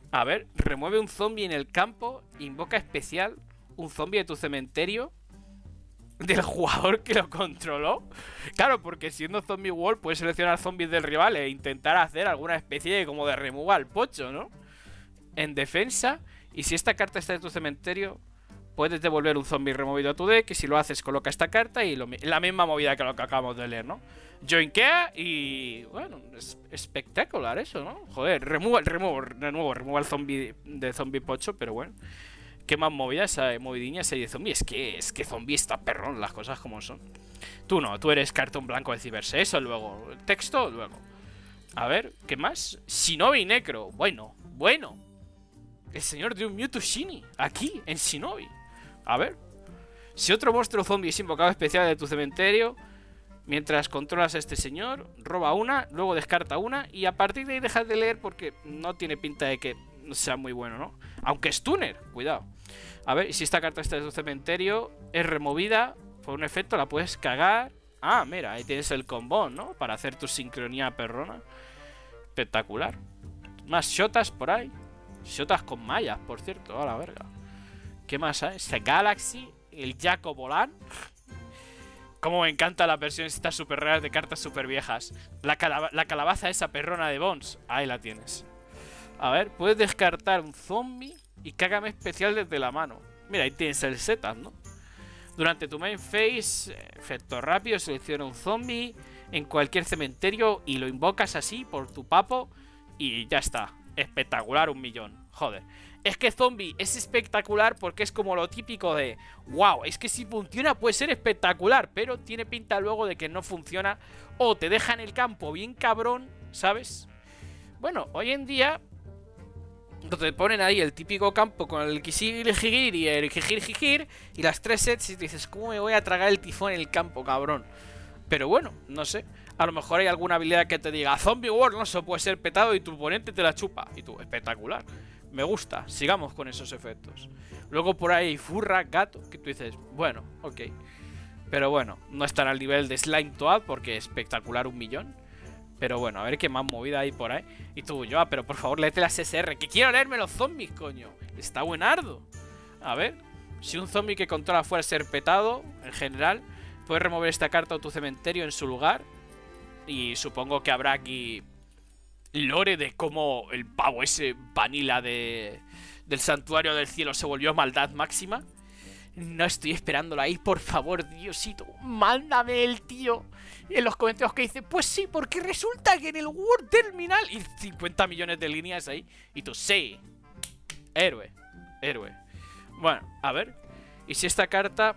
A ver, remueve un zombie en el campo. Invoca especial un zombie de tu cementerio del jugador que lo controló. Claro, porque siendo zombie wall puedes seleccionar zombies del rival e intentar hacer alguna especie de como de removal pocho, ¿no? En defensa. Y si esta carta está en tu cementerio, puedes devolver un zombie removido a tu deck. Y si lo haces, coloca esta carta y lo, la misma movida que lo que acabamos de leer, ¿no? Joinkea y... bueno, es espectacular eso, ¿no? Joder, remueva, remueva, de nuevo, remueva el zombie de zombie pocho, pero bueno. Qué más movida esa movidiña esa de zombie. Es que, es que zombie está perrón, las cosas como son. Tú no, tú eres cartón blanco de Ciberse. Eso luego. El texto luego. A ver, ¿qué más? Shinobi Necro. Bueno, bueno. El señor de un Mewtwo Shiny. Aquí, en Shinobi. A ver. Si otro monstruo zombie es invocado especial de tu cementerio, mientras controlas a este señor, roba una, luego descarta una y a partir de ahí dejas de leer porque no tiene pinta de que sea muy bueno, ¿no? Aunque es tuner, cuidado. A ver, y si esta carta está en tu cementerio, es removida por un efecto, la puedes cagar. Ah, mira, ahí tienes el combón, ¿no? Para hacer tu sincronía perrona. Espectacular. Más shotas por ahí. Shotas con mallas, por cierto, a la verga. ¿Qué más hay? Este Galaxy, el Jaco Volán. Como me encanta la versión esta super real de cartas super viejas. La, calab la calabaza esa perrona de Bones. Ahí la tienes. A ver, puedes descartar un zombie y cágame especial desde la mano. Mira, ahí tienes el setup, ¿no? Durante tu main phase, efecto rápido, selecciona un zombie en cualquier cementerio y lo invocas así por tu papo y ya está. Espectacular, un millón. Joder. Es que zombie es espectacular porque es como lo típico de wow, es que si funciona puede ser espectacular, pero tiene pinta luego de que no funciona o te deja en el campo bien cabrón, ¿sabes? Bueno, hoy en día te ponen ahí el típico campo con el Kisigir y el Jijir y las tres sets y te dices, ¿cómo me voy a tragar el tifón en el campo, cabrón? Pero bueno, no sé. A lo mejor hay alguna habilidad que te diga Zombie World no se puede ser petado y tu oponente te la chupa. Y tú, espectacular. Me gusta, sigamos con esos efectos. Luego por ahí furra, gato, que tú dices, bueno, ok. Pero bueno, no están al nivel de Slime Toad porque espectacular un millón. Pero bueno, a ver qué más movida hay por ahí. Y tú, yo, pero por favor, léete las S R. Que quiero leerme los zombies, coño. Está buenardo. A ver, si un zombie que controla fuera ser petado, en general, puedes remover esta carta de tu cementerio en su lugar. Y supongo que habrá aquí lore de cómo el pavo ese vanilla de, del santuario del cielo se volvió maldad máxima. No estoy esperándola ahí, por favor, Diosito, mándame el tío en los comentarios que dice, pues sí, porque resulta que en el Word Terminal y cincuenta millones de líneas ahí, y tú, sí, héroe, héroe. Bueno, a ver, y si esta carta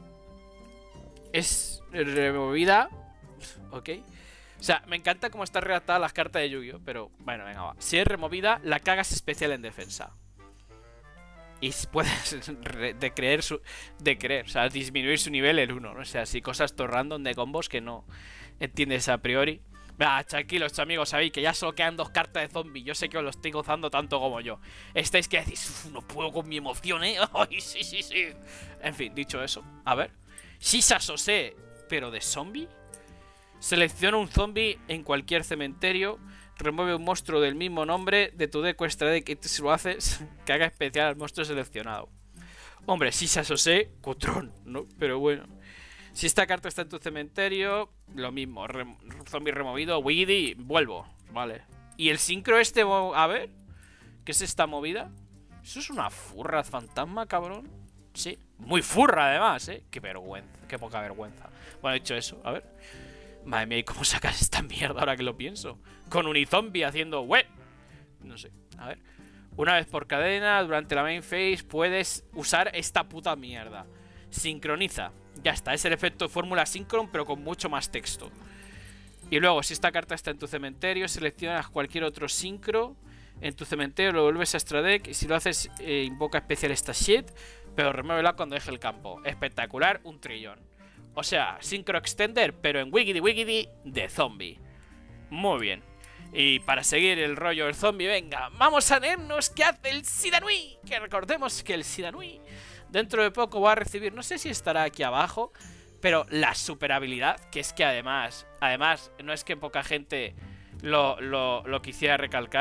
es removida, ok. O sea, me encanta cómo están redactadas las cartas de Yu-Gi-Oh, pero bueno, venga, va. Si es removida, la cagas especial en defensa. Y puedes de creer, su, de creer, o sea, disminuir su nivel el uno, ¿no? O sea, si cosas todo random de combos que no entiendes a priori. Ah, tranquilos, amigos, sabéis que ya solo quedan dos cartas de zombie. Yo sé que os lo estoy gozando tanto como yo. Estáis que decís, uff, no puedo con mi emoción, ¿eh? Ay, sí, sí, sí. En fin, dicho eso, a ver. Sisa Sose, pero de zombie. Selecciona un zombie en cualquier cementerio. Remueve un monstruo del mismo nombre de tu deck o extra deck y si lo haces, que haga especial al monstruo seleccionado. Hombre, Sisa Sose, cutrón, ¿no? Pero bueno. Si esta carta está en tu cementerio, lo mismo. Rem zombie removido, Wiggy, vuelvo. Vale. Y el sincro este, a ver. ¿Qué es esta movida? ¿Eso es una furra fantasma, cabrón? Sí. Muy furra, además, ¿eh? Qué vergüenza, qué poca vergüenza. Bueno, dicho eso, a ver. Madre mía, ¿y cómo sacas esta mierda ahora que lo pienso? Con Unizombie haciendo web. No sé, a ver. Una vez por cadena, durante la main phase, puedes usar esta puta mierda. Sincroniza. Ya está, es el efecto de fórmula Synchron, pero con mucho más texto. Y luego, si esta carta está en tu cementerio, seleccionas cualquier otro sincro en tu cementerio, lo vuelves a extra deck y si lo haces, eh, invoca especial esta shit, pero remuévela cuando deje el campo. Espectacular, un trillón. O sea, Synchro Extender, pero en Wiggity Wiggity de zombie. Muy bien. Y para seguir el rollo del zombie, venga, vamos a leernos qué hace el Shiranui. Que recordemos que el Shiranui dentro de poco va a recibir, no sé si estará aquí abajo, pero la super habilidad, que es que además, además, no es que poca gente lo, lo, lo quisiera recalcar,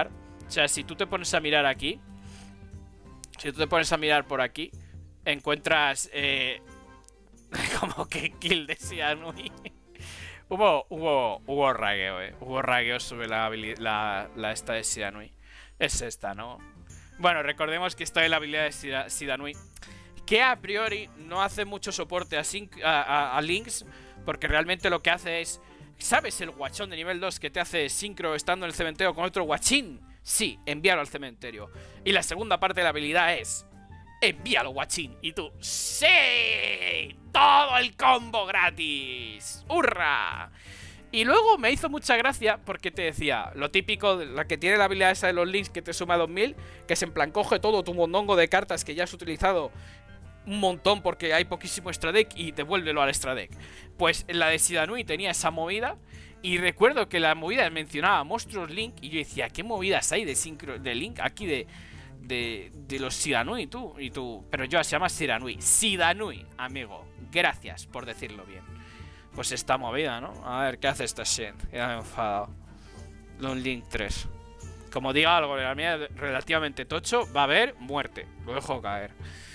O sea, si tú te pones a mirar aquí, si tú te pones a mirar por aquí, encuentras eh, como que kill de Xianui. hubo, hubo, hubo ragueo, eh. Hubo ragueo sobre la, la, la esta de Xianui. Es esta, ¿no? Bueno, recordemos que esta es la habilidad de Xianui, que a priori no hace mucho soporte a, a, a, a Lynx, porque realmente lo que hace es... ¿Sabes el guachón de nivel dos que te hace sincro estando en el cementerio con otro guachín? Sí, envíalo al cementerio. Y la segunda parte de la habilidad es... envíalo, guachín. Y tú... ¡sí! ¡Todo el combo gratis! ¡Hurra! Y luego me hizo mucha gracia porque te decía lo típico, la que tiene la habilidad esa de los links que te suma dos mil, que es en plan, coge todo tu mondongo de cartas que ya has utilizado un montón porque hay poquísimo extra deck y devuélvelo al extra deck. Pues la de Xianui tenía esa movida y recuerdo que la movida mencionaba monstruos Link y yo decía, ¿qué movidas hay de, sincro, de Link aquí de, de, de los Xianui tú? Y tú, pero yo se llama Xianui, Xianui, amigo, gracias por decirlo bien. Pues esta movida, ¿no? A ver, ¿qué hace esta shit? Ya me he enfadado. Un Link tres. Como diga algo de la mía relativamente tocho, va a haber muerte. Lo dejo caer.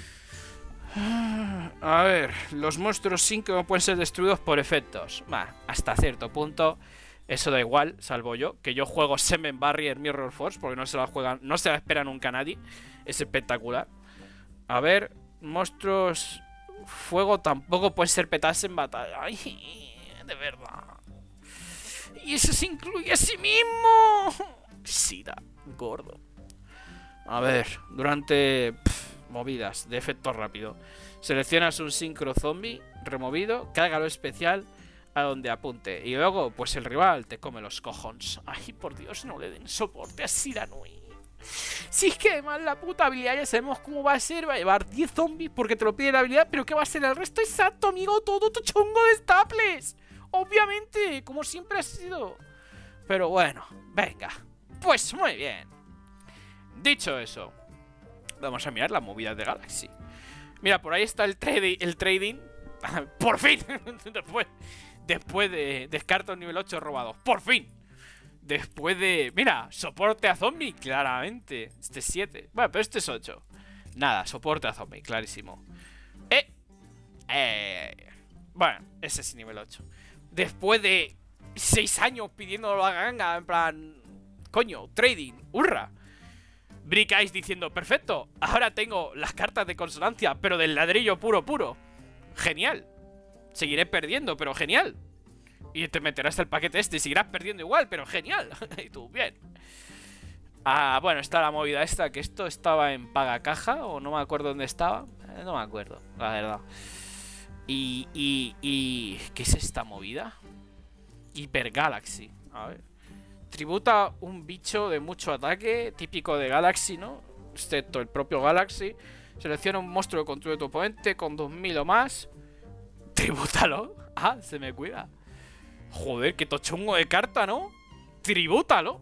A ver, los monstruos sincro pueden ser destruidos por efectos. Bah, hasta cierto punto eso da igual, salvo yo, que yo juego Semen Barrier Mirror Force, porque no se la juegan, no se la espera nunca nadie. Es espectacular. A ver, monstruos fuego tampoco pueden ser petadas en batalla. Ay, de verdad. Y eso se incluye a sí mismo. Sida, gordo. A ver, durante... Pff, movidas de efecto rápido. Seleccionas un sincro zombie removido, cárgalo especial a donde apunte. Y luego, pues el rival te come los cojones. Ay, por Dios, no le den soporte a Xianui. Si es que además la puta habilidad ya sabemos cómo va a ser. Va a llevar diez zombies porque te lo pide la habilidad. Pero ¿qué va a ser el resto? Exacto, amigo, todo tu chongo de staples. Obviamente, como siempre ha sido. Pero bueno, venga. Pues muy bien. Dicho eso, vamos a mirar la movida de Galaxy. Mira, por ahí está el, trade, el trading. Por fin. Después, después de descarto nivel ocho robados. Por fin. Después de... Mira, soporte a zombie, claramente. Este es siete. Bueno, pero este es ocho. Nada, soporte a zombie, clarísimo. Eh. Eh. Bueno, ese es nivel ocho. Después de seis años pidiéndolo a ganga, en plan... Coño, trading, hurra. Brick Ice diciendo, perfecto, ahora tengo las cartas de consonancia, pero del ladrillo puro puro. Genial. Seguiré perdiendo, pero genial. Y te meterás el paquete este y seguirás perdiendo igual, pero genial. Y tú, bien. Ah, bueno, está la movida esta, que esto estaba en paga caja, o no me acuerdo dónde estaba. Eh, no me acuerdo, la verdad. Y, y, y... ¿qué es esta movida? Hyper Galaxy. A ver. Tributa un bicho de mucho ataque, típico de Galaxy, ¿no? Excepto el propio Galaxy. Selecciona un monstruo de control de tu oponente con dos mil o más. Tribútalo. Ah, se me cuida. Joder, qué tochungo de carta, ¿no? Tribútalo.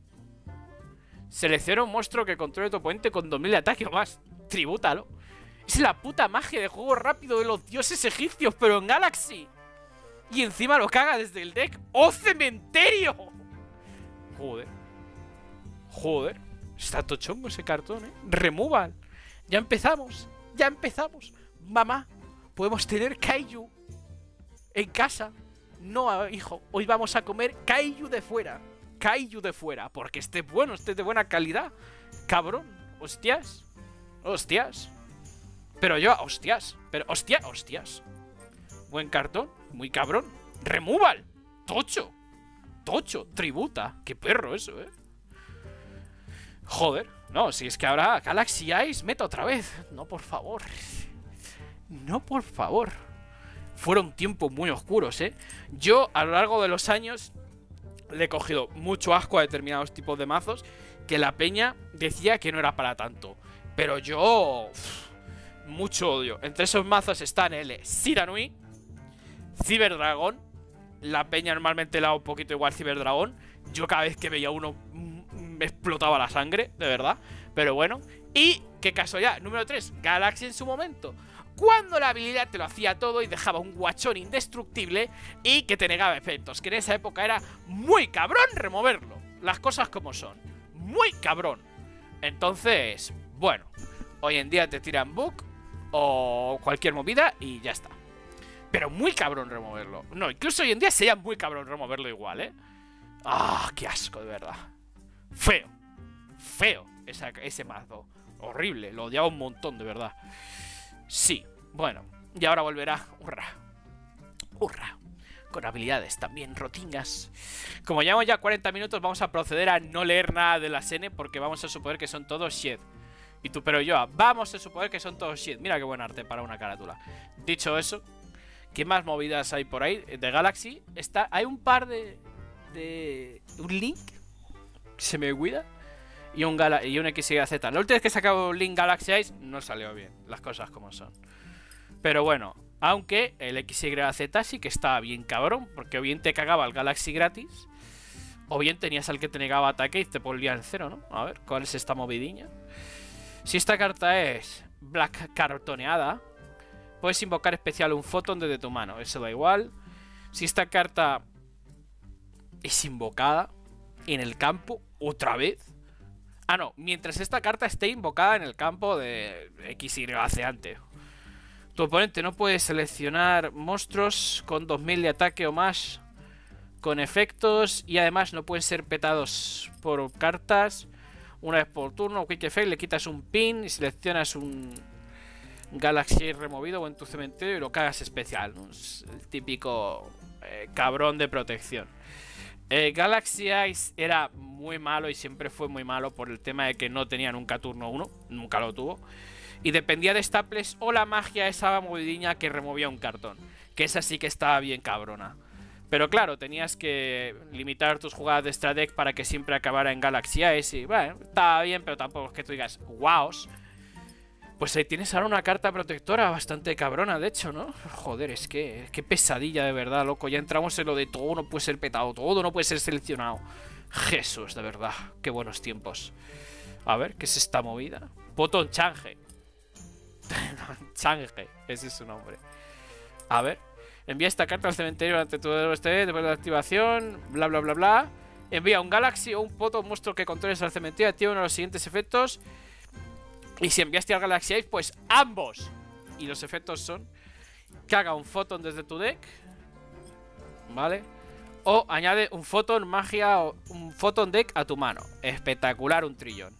Selecciona un monstruo que controle tu oponente con dos mil de ataque o más. Tribútalo. Es la puta magia de juego rápido de los dioses egipcios, pero en Galaxy. Y encima lo caga desde el deck. ¡Oh, cementerio! Joder. Joder. Está tochongo ese cartón, ¿eh? Removal. Ya empezamos. Ya empezamos. Mamá, podemos tener Kaiju en casa. No, hijo. Hoy vamos a comer Kaiju de fuera. Kaiju de fuera. Porque esté bueno, esté de buena calidad. Cabrón. Hostias. Hostias. Pero yo, hostias. Pero, hostia, hostias. Buen cartón. Muy cabrón. Removal. Tocho. Tocho, tributa. Qué perro eso, eh. Joder. No, si es que ahora Galaxy Ice meta otra vez. No, por favor. No, por favor. Fueron tiempos muy oscuros, eh. Yo, a lo largo de los años, le he cogido mucho asco a determinados tipos de mazos que la peña decía que no era para tanto. Pero yo... Uf, mucho odio. Entre esos mazos están el Xianui, Cyberdragon. La peña normalmente le da un poquito igual Cyberdragon. Yo cada vez que veía uno me explotaba la sangre, de verdad. Pero bueno. Y, qué casualidad, número tres, Galaxy en su momento. Cuando la habilidad te lo hacía todo y dejaba un guachón indestructible y que te negaba efectos. Que en esa época era muy cabrón removerlo. Las cosas como son. muy cabrón. Entonces, bueno, hoy en día te tiran bug o cualquier movida y ya está. Pero muy cabrón removerlo. No, incluso hoy en día sería muy cabrón removerlo igual, ¿eh? Ah, qué asco, de verdad. Feo. Feo esa, ese mazo. Horrible, lo odiaba un montón, de verdad. Sí, bueno. Y ahora volverá. Hurra. Hurra. Con habilidades también rotingas. Como llevamos ya cuarenta minutos, vamos a proceder a no leer nada de las N, porque vamos a suponer que son todos shit. Y tú, pero yo, vamos a suponer que son todos shit. Mira qué buen arte para una carátula. Dicho eso, ¿qué más movidas hay por ahí? De Galaxy está, hay un par de... de un Link, se me cuida, y un, Gala y un X Y Z. La última vez que sacaba un Link Galaxy Ice no salió bien, las cosas como son. Pero bueno, aunque el X Y Z sí que estaba bien cabrón, porque o bien te cagaba el Galaxy gratis, o bien tenías al que te negaba ataque y te volvía en cero, ¿no? A ver, ¿cuál es esta movidilla? Si esta carta es Black cartoneada, puedes invocar especial un Photon desde tu mano, eso da igual. Si esta carta es invocada en el campo otra vez. Ah, no, mientras esta carta esté invocada en el campo de X Y Z antes. Tu oponente no puede seleccionar monstruos con dos mil de ataque o más con efectos, y además no pueden ser petados por cartas. Una vez por turno, Quick Effect, le quitas un pin y seleccionas un Galaxy removido o en tu cementerio y lo cagas especial, ¿no? Es el típico eh, cabrón de protección. Eh, Galaxy Ice era muy malo y siempre fue muy malo por el tema de que no tenía nunca turno uno, nunca lo tuvo. Y dependía de staples o la magia esa movidiña que removía un cartón, que esa sí que estaba bien cabrona. Pero claro, tenías que limitar tus jugadas de Extra Deck para que siempre acabara en Galaxy Ice. Y bueno, estaba bien, pero tampoco es que tú digas ¡guaos! Pues ahí tienes ahora una carta protectora bastante cabrona, de hecho, ¿no? Joder, es que qué pesadilla de verdad, loco. Ya entramos en lo de todo no puede ser petado, todo no puede ser seleccionado. Jesús, de verdad, qué buenos tiempos. A ver, ¿qué es esta movida? Photon Change. Change, ese es su nombre. A ver, envía esta carta al cementerio ante tu este después de la activación, bla bla bla bla. Envía un Galaxy o un Photon monstruo que controles al cementerio, activa uno de los siguientes efectos. Y si enviaste al Galaxy Ice, pues ambos. Y los efectos son: caga un Photon desde tu deck, ¿vale? O añade un Photon magia o un Photon deck a tu mano. Espectacular, un trillón.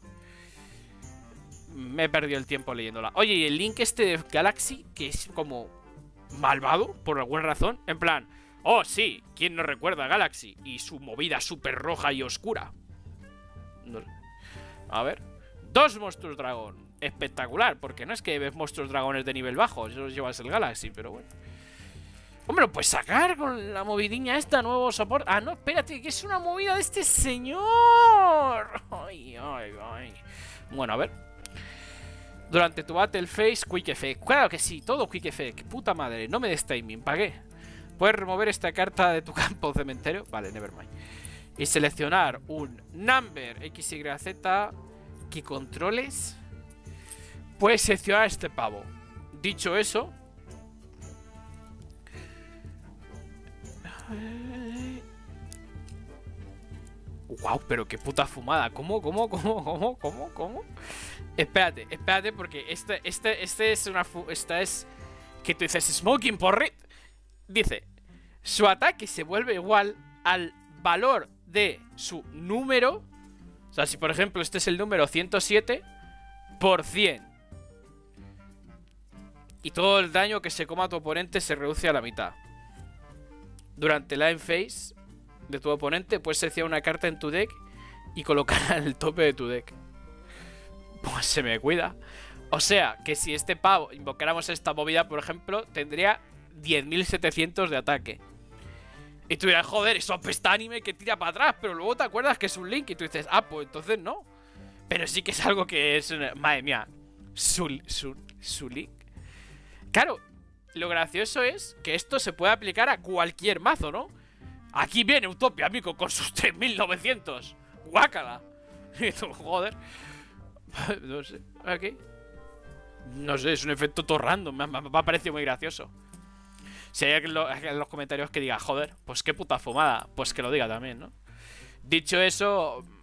Me he perdido el tiempo leyéndola. Oye, y el Link este de Galaxy, que es como malvado, por alguna razón. En plan, oh sí, ¿quién no recuerda a Galaxy? Y su movida súper roja y oscura. No. A ver. Dos monstruos dragón. Espectacular, porque no es que ves monstruos dragones de nivel bajo, eso los llevas el Galaxy, pero bueno. Hombre, lo puedes sacar con la movidiña esta, nuevo soporte. Ah, no, espérate, que es una movida de este señor. Ay, ay, ay. Bueno, a ver. Durante tu Battle Phase, Quick Effect. Claro que sí, todo Quick Effect. Puta madre, no me des timing, ¿pagué? Puedes remover esta carta de tu campo cementerio. Vale, nevermind. Y seleccionar un Number X Y Z que controles. Puedes seleccionar este pavo. Dicho eso, wow, pero qué puta fumada. ¿Cómo, cómo, cómo, cómo, cómo, cómo? Espérate, espérate, porque este, este, este es una fu esta es que tú dices Smoking Porrit. Dice, su ataque se vuelve igual al valor de su número. O sea, si por ejemplo este es el número ciento siete por cien. Y todo el daño que se coma tu oponente se reduce a la mitad. Durante la end phase de tu oponente puedes seleccionar una carta en tu deck y colocarla en el tope de tu deck. Pues se me cuida. O sea, que si este pavo invocáramos esta movida, por ejemplo, tendría diez mil setecientos de ataque. Y tú dirás, joder, eso apesta anime que tira para atrás. Pero luego te acuerdas que es un Link y tú dices, ah, pues entonces no. Pero sí que es algo que es... Madre mía. Su, su, su Link. Claro, lo gracioso es que esto se puede aplicar a cualquier mazo, ¿no? Aquí viene Utopia, amigo, con sus tres mil novecientos. Guácala. Joder. No sé. Aquí. No sé, es un efecto todo random. Me, me, me ha parecido muy gracioso. Si hay alguien en los comentarios que diga, joder, pues qué puta fumada, pues que lo diga también, ¿no? Dicho eso,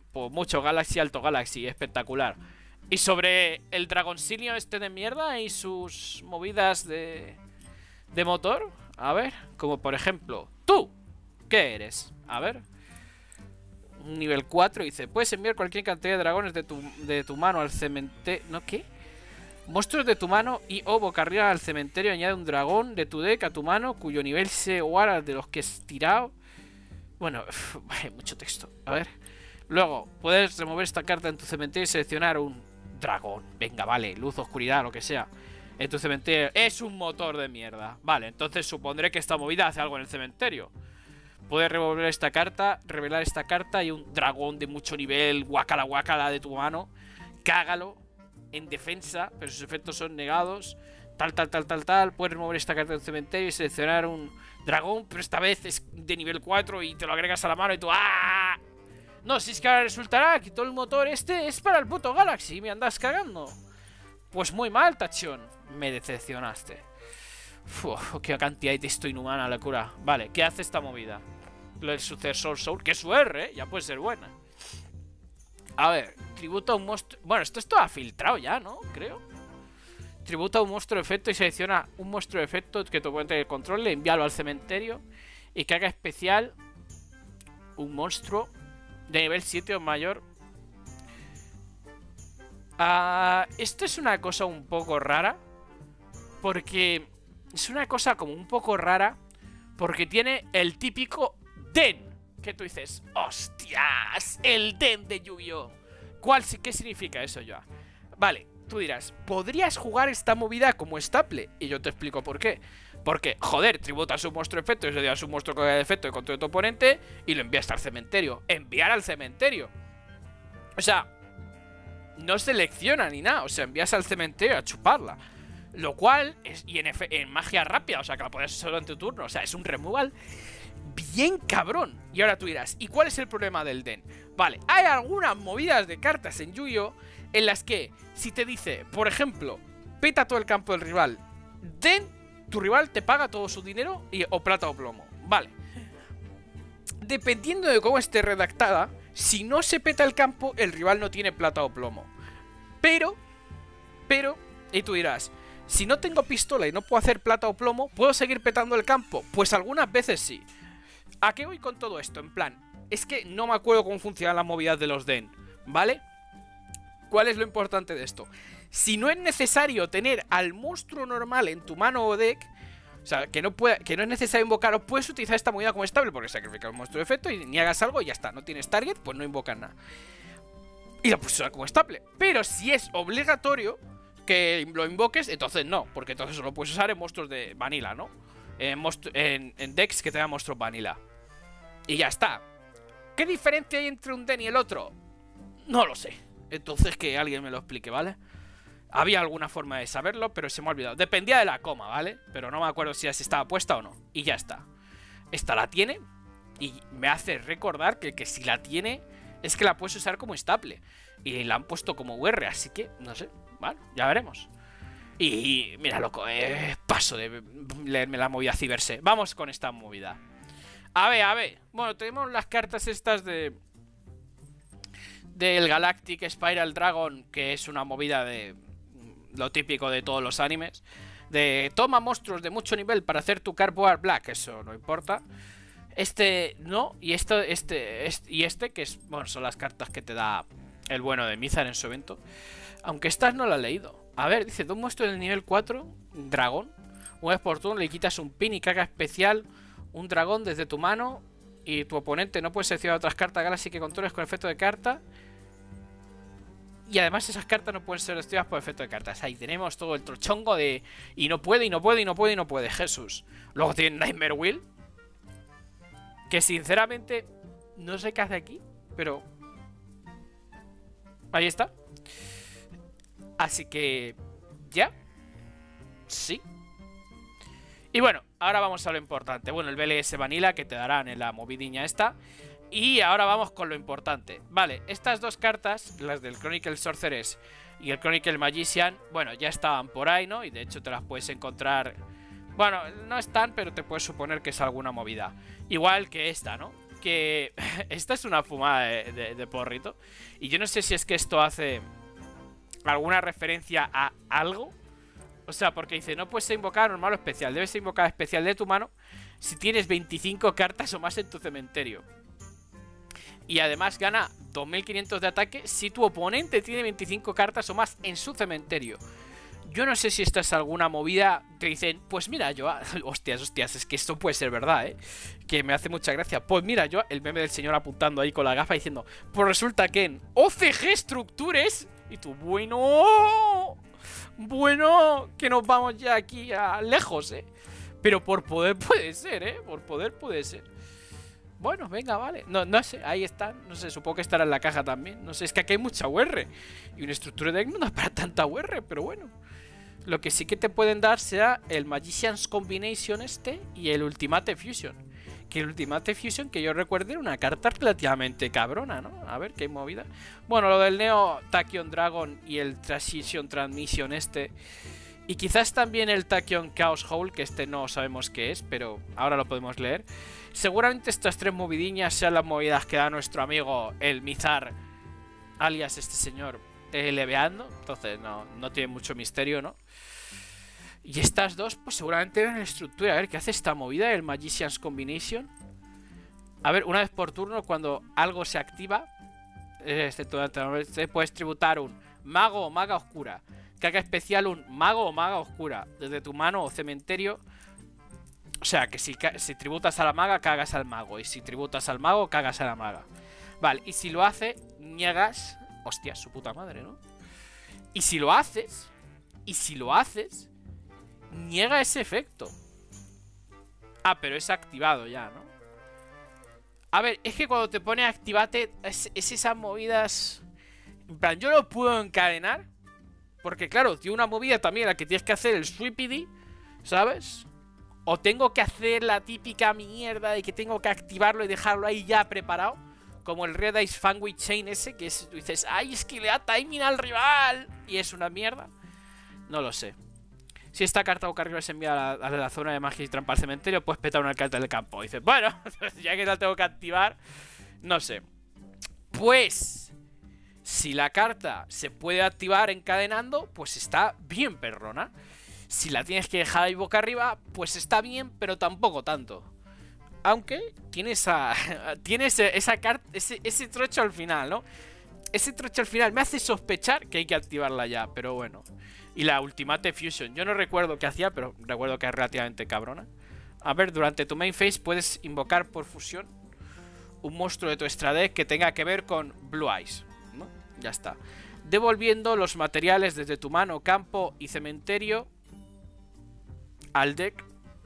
Pues mucho Galaxy, alto Galaxy, espectacular. Y sobre el Dragoncilio este de mierda y sus movidas de, de motor. A ver, como por ejemplo, tú, ¿qué eres? A ver. Nivel cuatro dice, puedes enviar cualquier cantidad de dragones de tu, de tu mano al cementerio. ¿No qué? Monstruos de tu mano y o boca arriba al cementerio. Añade un dragón de tu deck a tu mano cuyo nivel sea igual al de los que has tirado. Bueno, uf, hay mucho texto. A ver. Luego, puedes remover esta carta en tu cementerio y seleccionar un dragón. Venga, vale, luz, oscuridad, lo que sea. En tu cementerio. Es un motor de mierda. Vale, entonces supondré que esta movida hace algo en el cementerio. Puedes remover esta carta, revelar esta carta y un dragón de mucho nivel, guacala guacala de tu mano. Cágalo en defensa, pero sus efectos son negados. Tal, tal, tal, tal, tal. Puedes remover esta carta del cementerio y seleccionar un dragón, pero esta vez es de nivel cuatro y te lo agregas a la mano y tú ¡ah! No, si es que ahora resultará que todo el motor este es para el puto Galaxy y me andas cagando. Pues muy mal, tachón. Me decepcionaste. Uf, qué cantidad de texto inhumana, locura. Vale, ¿qué hace esta movida? Lo del sucesor Soul, que es su R, ¿eh? Ya puede ser buena. A ver, tributo a un monstruo. Bueno, esto está filtrado ya, ¿no? Creo. Tributa a un monstruo de efecto y selecciona un monstruo de efecto que tu oponente controle, envíalo al cementerio y que haga especial un monstruo de nivel siete o mayor. Uh, esto es una cosa un poco rara. Porque es una cosa como un poco rara. Porque tiene el típico Den. Que tú dices, hostias, el Den de Yu-Gi-Oh! ¿Cuál, ¿Qué significa eso ya? Vale, tú dirás, podrías jugar esta movida como estable. Y yo te explico por qué. Porque, joder, tributas un monstruo de efecto y le das un monstruo de efecto de control de tu oponente y lo envías al cementerio. Enviar al cementerio. O sea, no selecciona ni nada. O sea, envías al cementerio a chuparla. Lo cual, es, y en, F, en magia rápida, o sea, que la puedes hacer en tu turno. O sea, es un removal bien cabrón. Y ahora tú dirás, ¿y cuál es el problema del Den? Vale, hay algunas movidas de cartas en Yu-Gi-Oh! En las que, si te dice, por ejemplo, peta todo el campo del rival, Den, tu rival te paga todo su dinero y, o plata o plomo. Vale. Dependiendo de cómo esté redactada, si no se peta el campo, el rival no tiene plata o plomo. Pero, pero, y tú dirás, si no tengo pistola y no puedo hacer plata o plomo, ¿puedo seguir petando el campo? Pues algunas veces sí. ¿A qué voy con todo esto? En plan, es que no me acuerdo cómo funcionan las movidas de los Den, ¿vale? ¿Cuál es lo importante de esto? Si no es necesario tener al monstruo normal en tu mano o deck, o sea, que no, pueda, que no es necesario invocarlo, puedes utilizar esta movida como estable porque sacrificas un monstruo de efecto y ni hagas algo y ya está. No tienes target, pues no invocas nada. Y la puedes usar como estable. Pero si es obligatorio que lo invoques, entonces no, porque entonces solo puedes usar en monstruos de vanilla, ¿no? En, en, en decks que tengan monstruos vanilla. Y ya está. ¿Qué diferencia hay entre un Den y el otro? No lo sé. Entonces que alguien me lo explique, ¿vale? Había alguna forma de saberlo, pero se me ha olvidado. Dependía de la coma, ¿vale? Pero no me acuerdo si así estaba puesta o no. Y ya está. Esta la tiene. Y me hace recordar que, que si la tiene, es que la puedes usar como estable. Y la han puesto como U R, así que, no sé. Bueno, ya veremos. Y, mira, loco, eh, paso de leerme la movida Ciberse. Vamos con esta movida. A ver, a ver. Bueno, tenemos las cartas estas de... del Galactic Spiral Dragon, que es una movida de... lo típico de todos los animes. De toma monstruos de mucho nivel para hacer tu Cardboard Black. Eso no importa. Este no. Y esto, este, este y este, que es, bueno, son las cartas que te da el bueno de Mizar en su evento. Aunque estas no las he leído. A ver, dice, dos monstruos de nivel cuatro, dragón. Una vez por turno le quitas un pin y caga especial un dragón desde tu mano. Y tu oponente no puede seleccionar otras cartas Galaxy que controles con efecto de carta. Y además esas cartas no pueden ser estudiadas por efecto de cartas. Ahí tenemos todo el trochongo de... Y no puede, y no puede, y no puede, y no puede. Jesús. Luego tiene Nightmare Wheel. Que sinceramente no sé qué hace aquí, pero... ahí está. Así que... ¿ya? Sí. Y bueno, ahora vamos a lo importante. Bueno, el B L S Vanilla que te darán en la movidiña esta. Y ahora vamos con lo importante. Vale, estas dos cartas, las del Chronicle Sorceress y el Chronicle Magician, bueno, ya estaban por ahí, ¿no? Y de hecho te las puedes encontrar... bueno, no están, pero te puedes suponer que es alguna movida. Igual que esta, ¿no? que esta es una fumada de, de, de porrito. Y yo no sé si es que esto hace alguna referencia a algo. O sea, porque dice, no puedes invocar normal o especial. Debes invocar especial de tu mano si tienes veinticinco cartas o más en tu cementerio. Y además gana dos mil quinientos de ataque si tu oponente tiene veinticinco cartas o más en su cementerio. Yo no sé si esta es alguna movida que dicen, pues mira, yo... Hostias, hostias, es que esto puede ser verdad, ¿eh? Que me hace mucha gracia. Pues mira, yo, el meme del señor apuntando ahí con la gafa diciendo, pues resulta que en O C G Structures... Y tú, bueno... Bueno, que nos vamos ya aquí a lejos, ¿eh? Pero por poder puede ser, ¿eh? Por poder puede ser. Bueno, venga, vale. No, no sé, ahí están. No sé, supongo que estará en la caja también. No sé, es que aquí hay mucha U R. Y una estructura de deck no da para tanta U R, pero bueno. Lo que sí que te pueden dar será el Magician's Combination este y el Ultimate Fusion. Que el Ultimate Fusion, que yo recuerde, era una carta relativamente cabrona, ¿no? A ver, qué movida. Bueno, lo del Neo Tachyon Dragon y el Transition Transmission este. Y quizás también el Tachyon Chaos Hole, que este no sabemos qué es, pero ahora lo podemos leer. Seguramente estas tres movidiñas sean las movidas que da nuestro amigo el Mizar, alias este señor, eh, leveando. Entonces no, no tiene mucho misterio, ¿no? Y estas dos, pues seguramente eran la estructura. A ver, ¿qué hace esta movida? El Magician's Combination. A ver, una vez por turno, cuando algo se activa, este, puedes tributar un mago o maga oscura. Que haga especial un mago o maga oscura desde tu mano o cementerio. O sea, que si, si tributas a la maga, cagas al mago. Y si tributas al mago, cagas a la maga. Vale, y si lo hace, niegas... Hostia, su puta madre, ¿no? Y si lo haces... Y si lo haces... Niega ese efecto. Ah, pero es activado ya, ¿no? A ver, es que cuando te pone activate es, es esas movidas... En plan, yo lo puedo encadenar porque claro, tiene una movida también la que tienes que hacer el Sweepity, ¿sabes? O tengo que hacer la típica mierda de que tengo que activarlo y dejarlo ahí ya preparado, como el Red Ice Fangway Chain ese, que es, tú dices, ay, es que le da timing al rival y es una mierda. No lo sé. Si esta carta boca arriba es enviada a la, a la zona de magia y trampa al cementerio, puedes petar una carta del campo. Y dices, bueno, ya que la tengo que activar, no sé. Pues, si la carta se puede activar encadenando, pues está bien perrona. Si la tienes que dejar ahí boca arriba, pues está bien, pero tampoco tanto. Aunque tiene esa, tiene ese, esa carta, ese, ese trocho al final, ¿no? Ese trocho al final me hace sospechar que hay que activarla ya, pero bueno. Y la Ultimate Fusion, yo no recuerdo qué hacía, pero recuerdo que es relativamente cabrona. A ver, durante tu main phase puedes invocar por fusión un monstruo de tu extra deck que tenga que ver con Blue Eyes, ¿no? Ya está. Devolviendo los materiales desde tu mano, campo y cementerio al deck.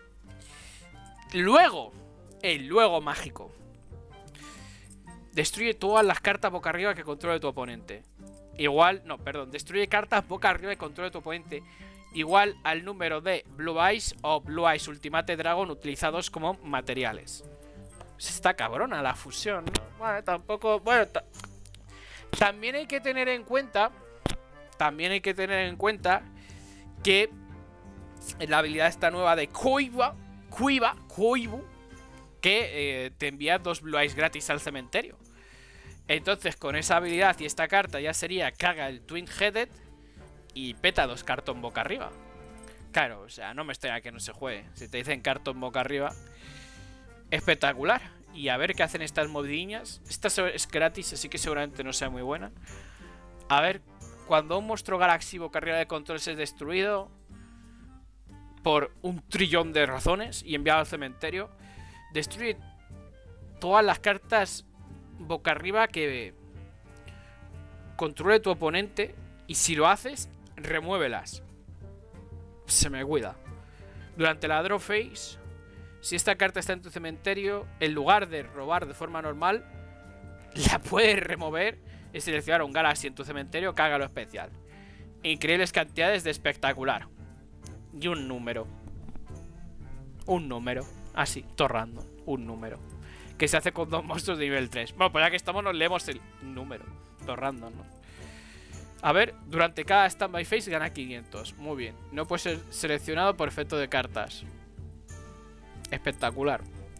Luego, el luego mágico. Destruye todas las cartas boca arriba que controle tu oponente. Igual, no, perdón, destruye cartas boca arriba y control de tu oponente igual al número de Blue Eyes o Blue Eyes Ultimate Dragon utilizados como materiales. Está cabrona la fusión, ¿no? Bueno, tampoco... Bueno, ta también hay que tener en cuenta... También hay que tener en cuenta que la habilidad esta nueva de Koiba, Koiba, Koibu, que eh, te envía dos Blue Eyes gratis al cementerio. Entonces con esa habilidad y esta carta ya sería caga el Twin Headed y peta dos cartón boca arriba. Claro, o sea, no me extraña que no se juegue. Si te dicen cartón boca arriba, espectacular. Y a ver qué hacen estas movidiñas. Esta es gratis, así que seguramente no sea muy buena. A ver, cuando un monstruo Galaxy boca arriba de control es destruido por un trillón de razones y enviado al cementerio, destruye todas las cartas boca arriba que controle tu oponente y si lo haces, remuévelas. Se me cuida. Durante la draw phase, si esta carta está en tu cementerio, en lugar de robar de forma normal, la puedes remover y seleccionar un Galaxy en tu cementerio, cágalo especial. Increíbles cantidades de espectacular. Y un número. Un número. Así, torrando. Un número. Que se hace con dos monstruos de nivel tres. Bueno, pues ya que estamos nos leemos el número. Todo random, ¿no? A ver, durante cada standby phase gana quinientos. Muy bien. No puede ser seleccionado por efecto de cartas. Espectacular.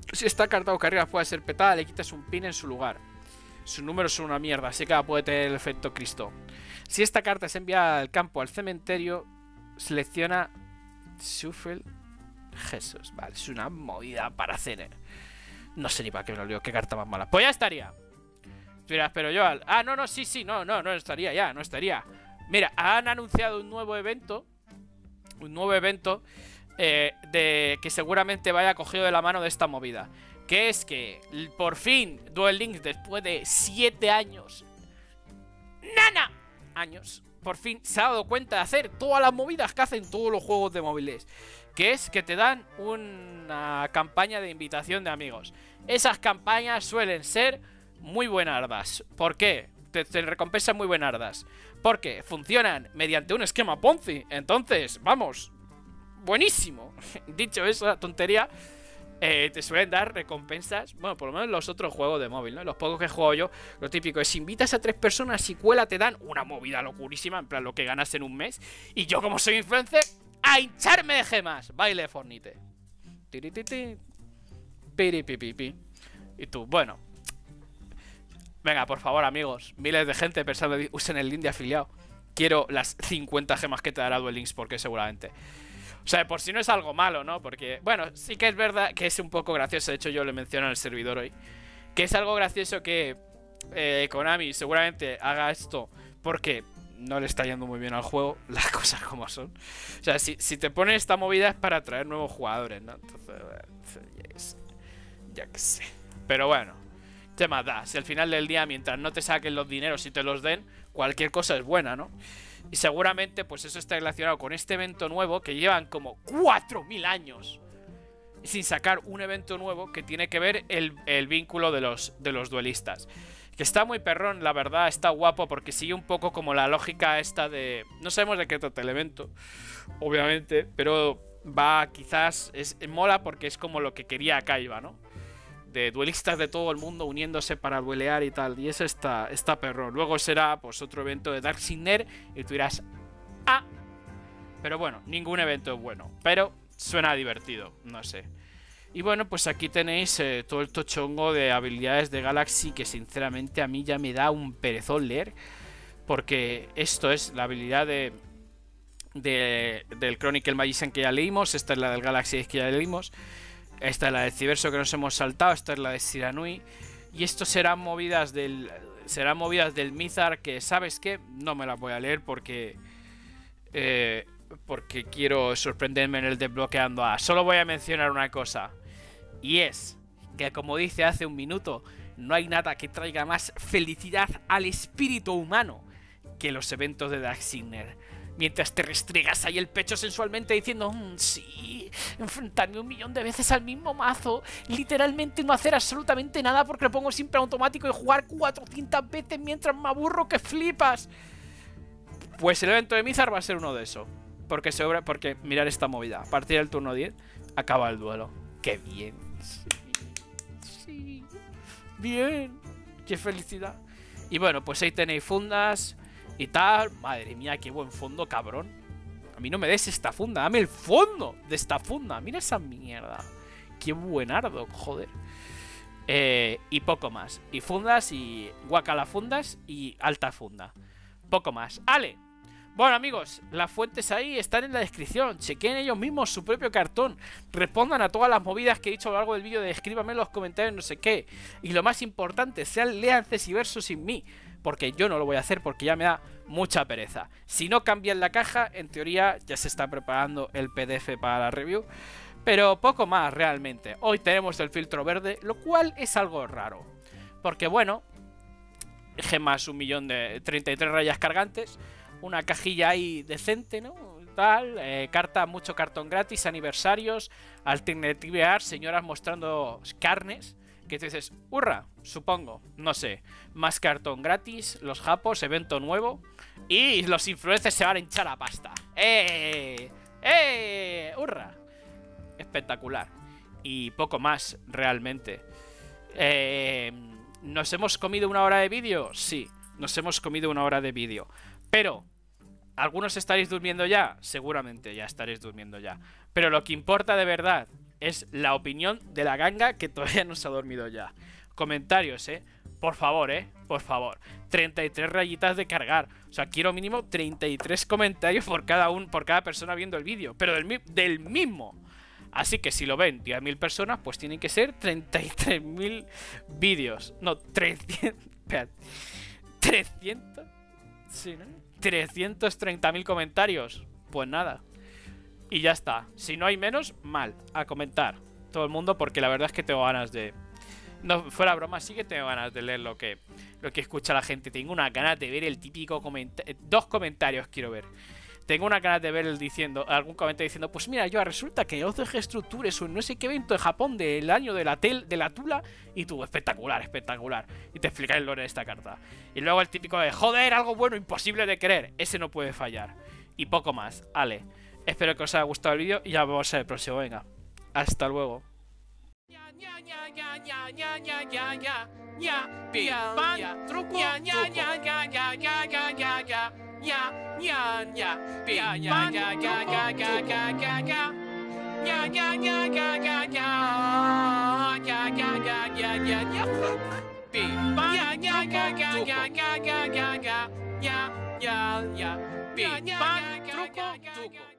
Si esta carta boca arriba puede ser petada, le quitas un pin en su lugar. Sus números son una mierda, así que puede tener el efecto Cristo. Si esta carta es enviada al campo al cementerio, selecciona Shuffle Jesús. Vale, es una movida para hacer. No sé ni para qué me lo leo, qué carta más mala. Pues ya estaría. Tú dirás, pero yo... Al... Ah, no, no, sí, sí, no, no, no estaría ya, no estaría. Mira, han anunciado un nuevo evento. Un nuevo evento eh, de que seguramente vaya cogido de la mano de esta movida. Que es que, por fin, Duel Links, después de siete años... ¡Nana! Años. Por fin se ha dado cuenta de hacer todas las movidas que hacen todos los juegos de móviles. Que es que te dan una campaña de invitación de amigos. Esas campañas suelen ser muy buenardas. ¿Por qué? Te, te recompensan muy buenardas. Porque funcionan mediante un esquema Ponzi. Entonces, vamos, buenísimo. Dicho esa tontería, eh, te suelen dar recompensas. Bueno, por lo menos los otros juegos de móvil, ¿no? Los pocos que juego yo, lo típico es: si invitas a tres personas y cuela, te dan una movida locurísima, en plan lo que ganas en un mes. Y yo, como soy influencer, ¡a hincharme de gemas! Baile Fornite. Tirititi. Piripipipi. Y tú, bueno. Venga, por favor, amigos. Miles de gente pensando que usen el link de afiliado. Quiero las cincuenta gemas que te dará Duel Links, porque seguramente. O sea, por si no es algo malo, ¿no? Porque, bueno, sí que es verdad que es un poco gracioso. De hecho, yo lo menciono en el servidor hoy. Que es algo gracioso que eh, Konami seguramente haga esto porque no le está yendo muy bien al juego. Las cosas como son. O sea, si, si te ponen esta movida es para atraer nuevos jugadores, ¿no? Entonces, ya que sé. Ya que sé. Pero bueno. ¿Qué más da? Si al final del día, mientras no te saquen los dineros y te los den, cualquier cosa es buena, ¿no? Y seguramente, pues eso está relacionado con este evento nuevo que llevan como cuatro mil años sin sacar un evento nuevo que tiene que ver el, el vínculo de los, de los duelistas. Que está muy perrón, la verdad, está guapo porque sigue un poco como la lógica esta de... No sabemos de qué trata el evento, obviamente, pero va, quizás, es mola porque es como lo que quería Kaiba, ¿no? De duelistas de todo el mundo uniéndose para duelear y tal. Y eso está, está perrón. Luego será pues otro evento de Dark Signer y tú dirás, ah, pero bueno, ningún evento es bueno, pero suena divertido, no sé. Y bueno, pues aquí tenéis eh, todo el tochongo de habilidades de Galaxy, que sinceramente a mí ya me da un perezón leer, porque esto es la habilidad de, de del Chronicle Magician que ya leímos. Esta es la del Galaxy Ace que ya leímos. Esta es la de Civerso que nos hemos saltado. Esta es la de Siranui. Y esto serán movidas del... Serán movidas del Mizar, que, ¿sabes qué? No me las voy a leer porque... Eh, porque quiero sorprenderme en el desbloqueando A. Solo voy a mencionar una cosa. Y es que, como dice hace un minuto, no hay nada que traiga más felicidad al espíritu humano que los eventos de Dark Signer. Mientras te restriegas ahí el pecho sensualmente diciendo, mmm, sí, enfrentarme un millón de veces al mismo mazo, literalmente no hacer absolutamente nada porque lo pongo siempre automático y jugar cuatrocientas veces mientras me aburro que flipas. Pues el evento de Mizar va a ser uno de esos. Porque, sobre, porque mirar esta movida, a partir del turno diez acaba el duelo. ¡Qué bien! Sí, sí, bien, qué felicidad. Y bueno, pues ahí tenéis fundas y tal. Madre mía, qué buen fondo, cabrón. A mí no me des esta funda, dame el fondo de esta funda. Mira esa mierda. Qué buenardo, joder. Eh, y poco más. Y fundas y guacala fundas y alta funda. Poco más. ¡Ale! Bueno, amigos, las fuentes ahí están en la descripción. Chequen ellos mismos su propio cartón. Respondan a todas las movidas que he dicho a lo largo del vídeo de escríbanme en los comentarios no sé qué. Y lo más importante, sean lean Cesiverso sin mí. Porque yo no lo voy a hacer porque ya me da mucha pereza. Si no cambian la caja, en teoría ya se está preparando el P D F para la review. Pero poco más realmente. Hoy tenemos el filtro verde, lo cual es algo raro. Porque bueno, gemas un millón de treinta y tres rayas cargantes. Una cajilla ahí decente, ¿no? Tal, eh, carta, mucho cartón gratis, aniversarios, Alternative Art, señoras mostrando carnes. Que te dices, hurra, supongo, no sé. Más cartón gratis, los japos, evento nuevo. Y los influencers se van a hinchar a pasta. ¡Eh! ¡Eh! ¡Hurra! Espectacular. Y poco más, realmente. Eh, ¿Nos hemos comido una hora de vídeo? Sí, nos hemos comido una hora de vídeo. Pero, ¿algunos estaréis durmiendo ya? Seguramente ya estaréis durmiendo ya. Pero lo que importa de verdad Es la opinión de la ganga que todavía no se ha dormido ya. Comentarios, eh. Por favor, eh. Por favor. treinta y tres rayitas de cargar. O sea, quiero mínimo treinta y tres comentarios por cada, un, por cada persona viendo el vídeo. Pero del, del mismo. Así que si lo ven diez mil personas, pues tienen que ser treinta y tres mil vídeos. No, trescientos... Espera. trescientos... Sí, ¿no? trescientos treinta mil comentarios. Pues nada. Y ya está. Si no hay menos, mal. A comentar. Todo el mundo, porque la verdad es que tengo ganas de... No, fuera broma, sí que tengo ganas de leer lo que, lo que escucha la gente. Tengo una ganas de ver el típico comentario. Dos comentarios quiero ver. Tengo una ganas de ver el diciendo, algún comentario diciendo, pues mira, yo resulta que O C G Structures o no sé qué evento de Japón del año de la tel, de la tula, y tú, espectacular, espectacular. Y te explica el lore de esta carta. Y luego el típico de, joder, algo bueno, imposible de creer. Ese no puede fallar. Y poco más. Ale, espero que os haya gustado el vídeo y ya vamos a ver el próximo. Venga, hasta luego. Truco, Ya, ya, ya, ya, ya, ya, ya, ya, ya, ya, ya, ya. Ya, ya, ya, ya, ya, ya. Ya, ya, ya, ya, ya, ya. Bim, bam, ya, ya, ya, ya, ya, ya, ya, ya, ya. Ya, ya, ya. Bim, bam, truco, truco.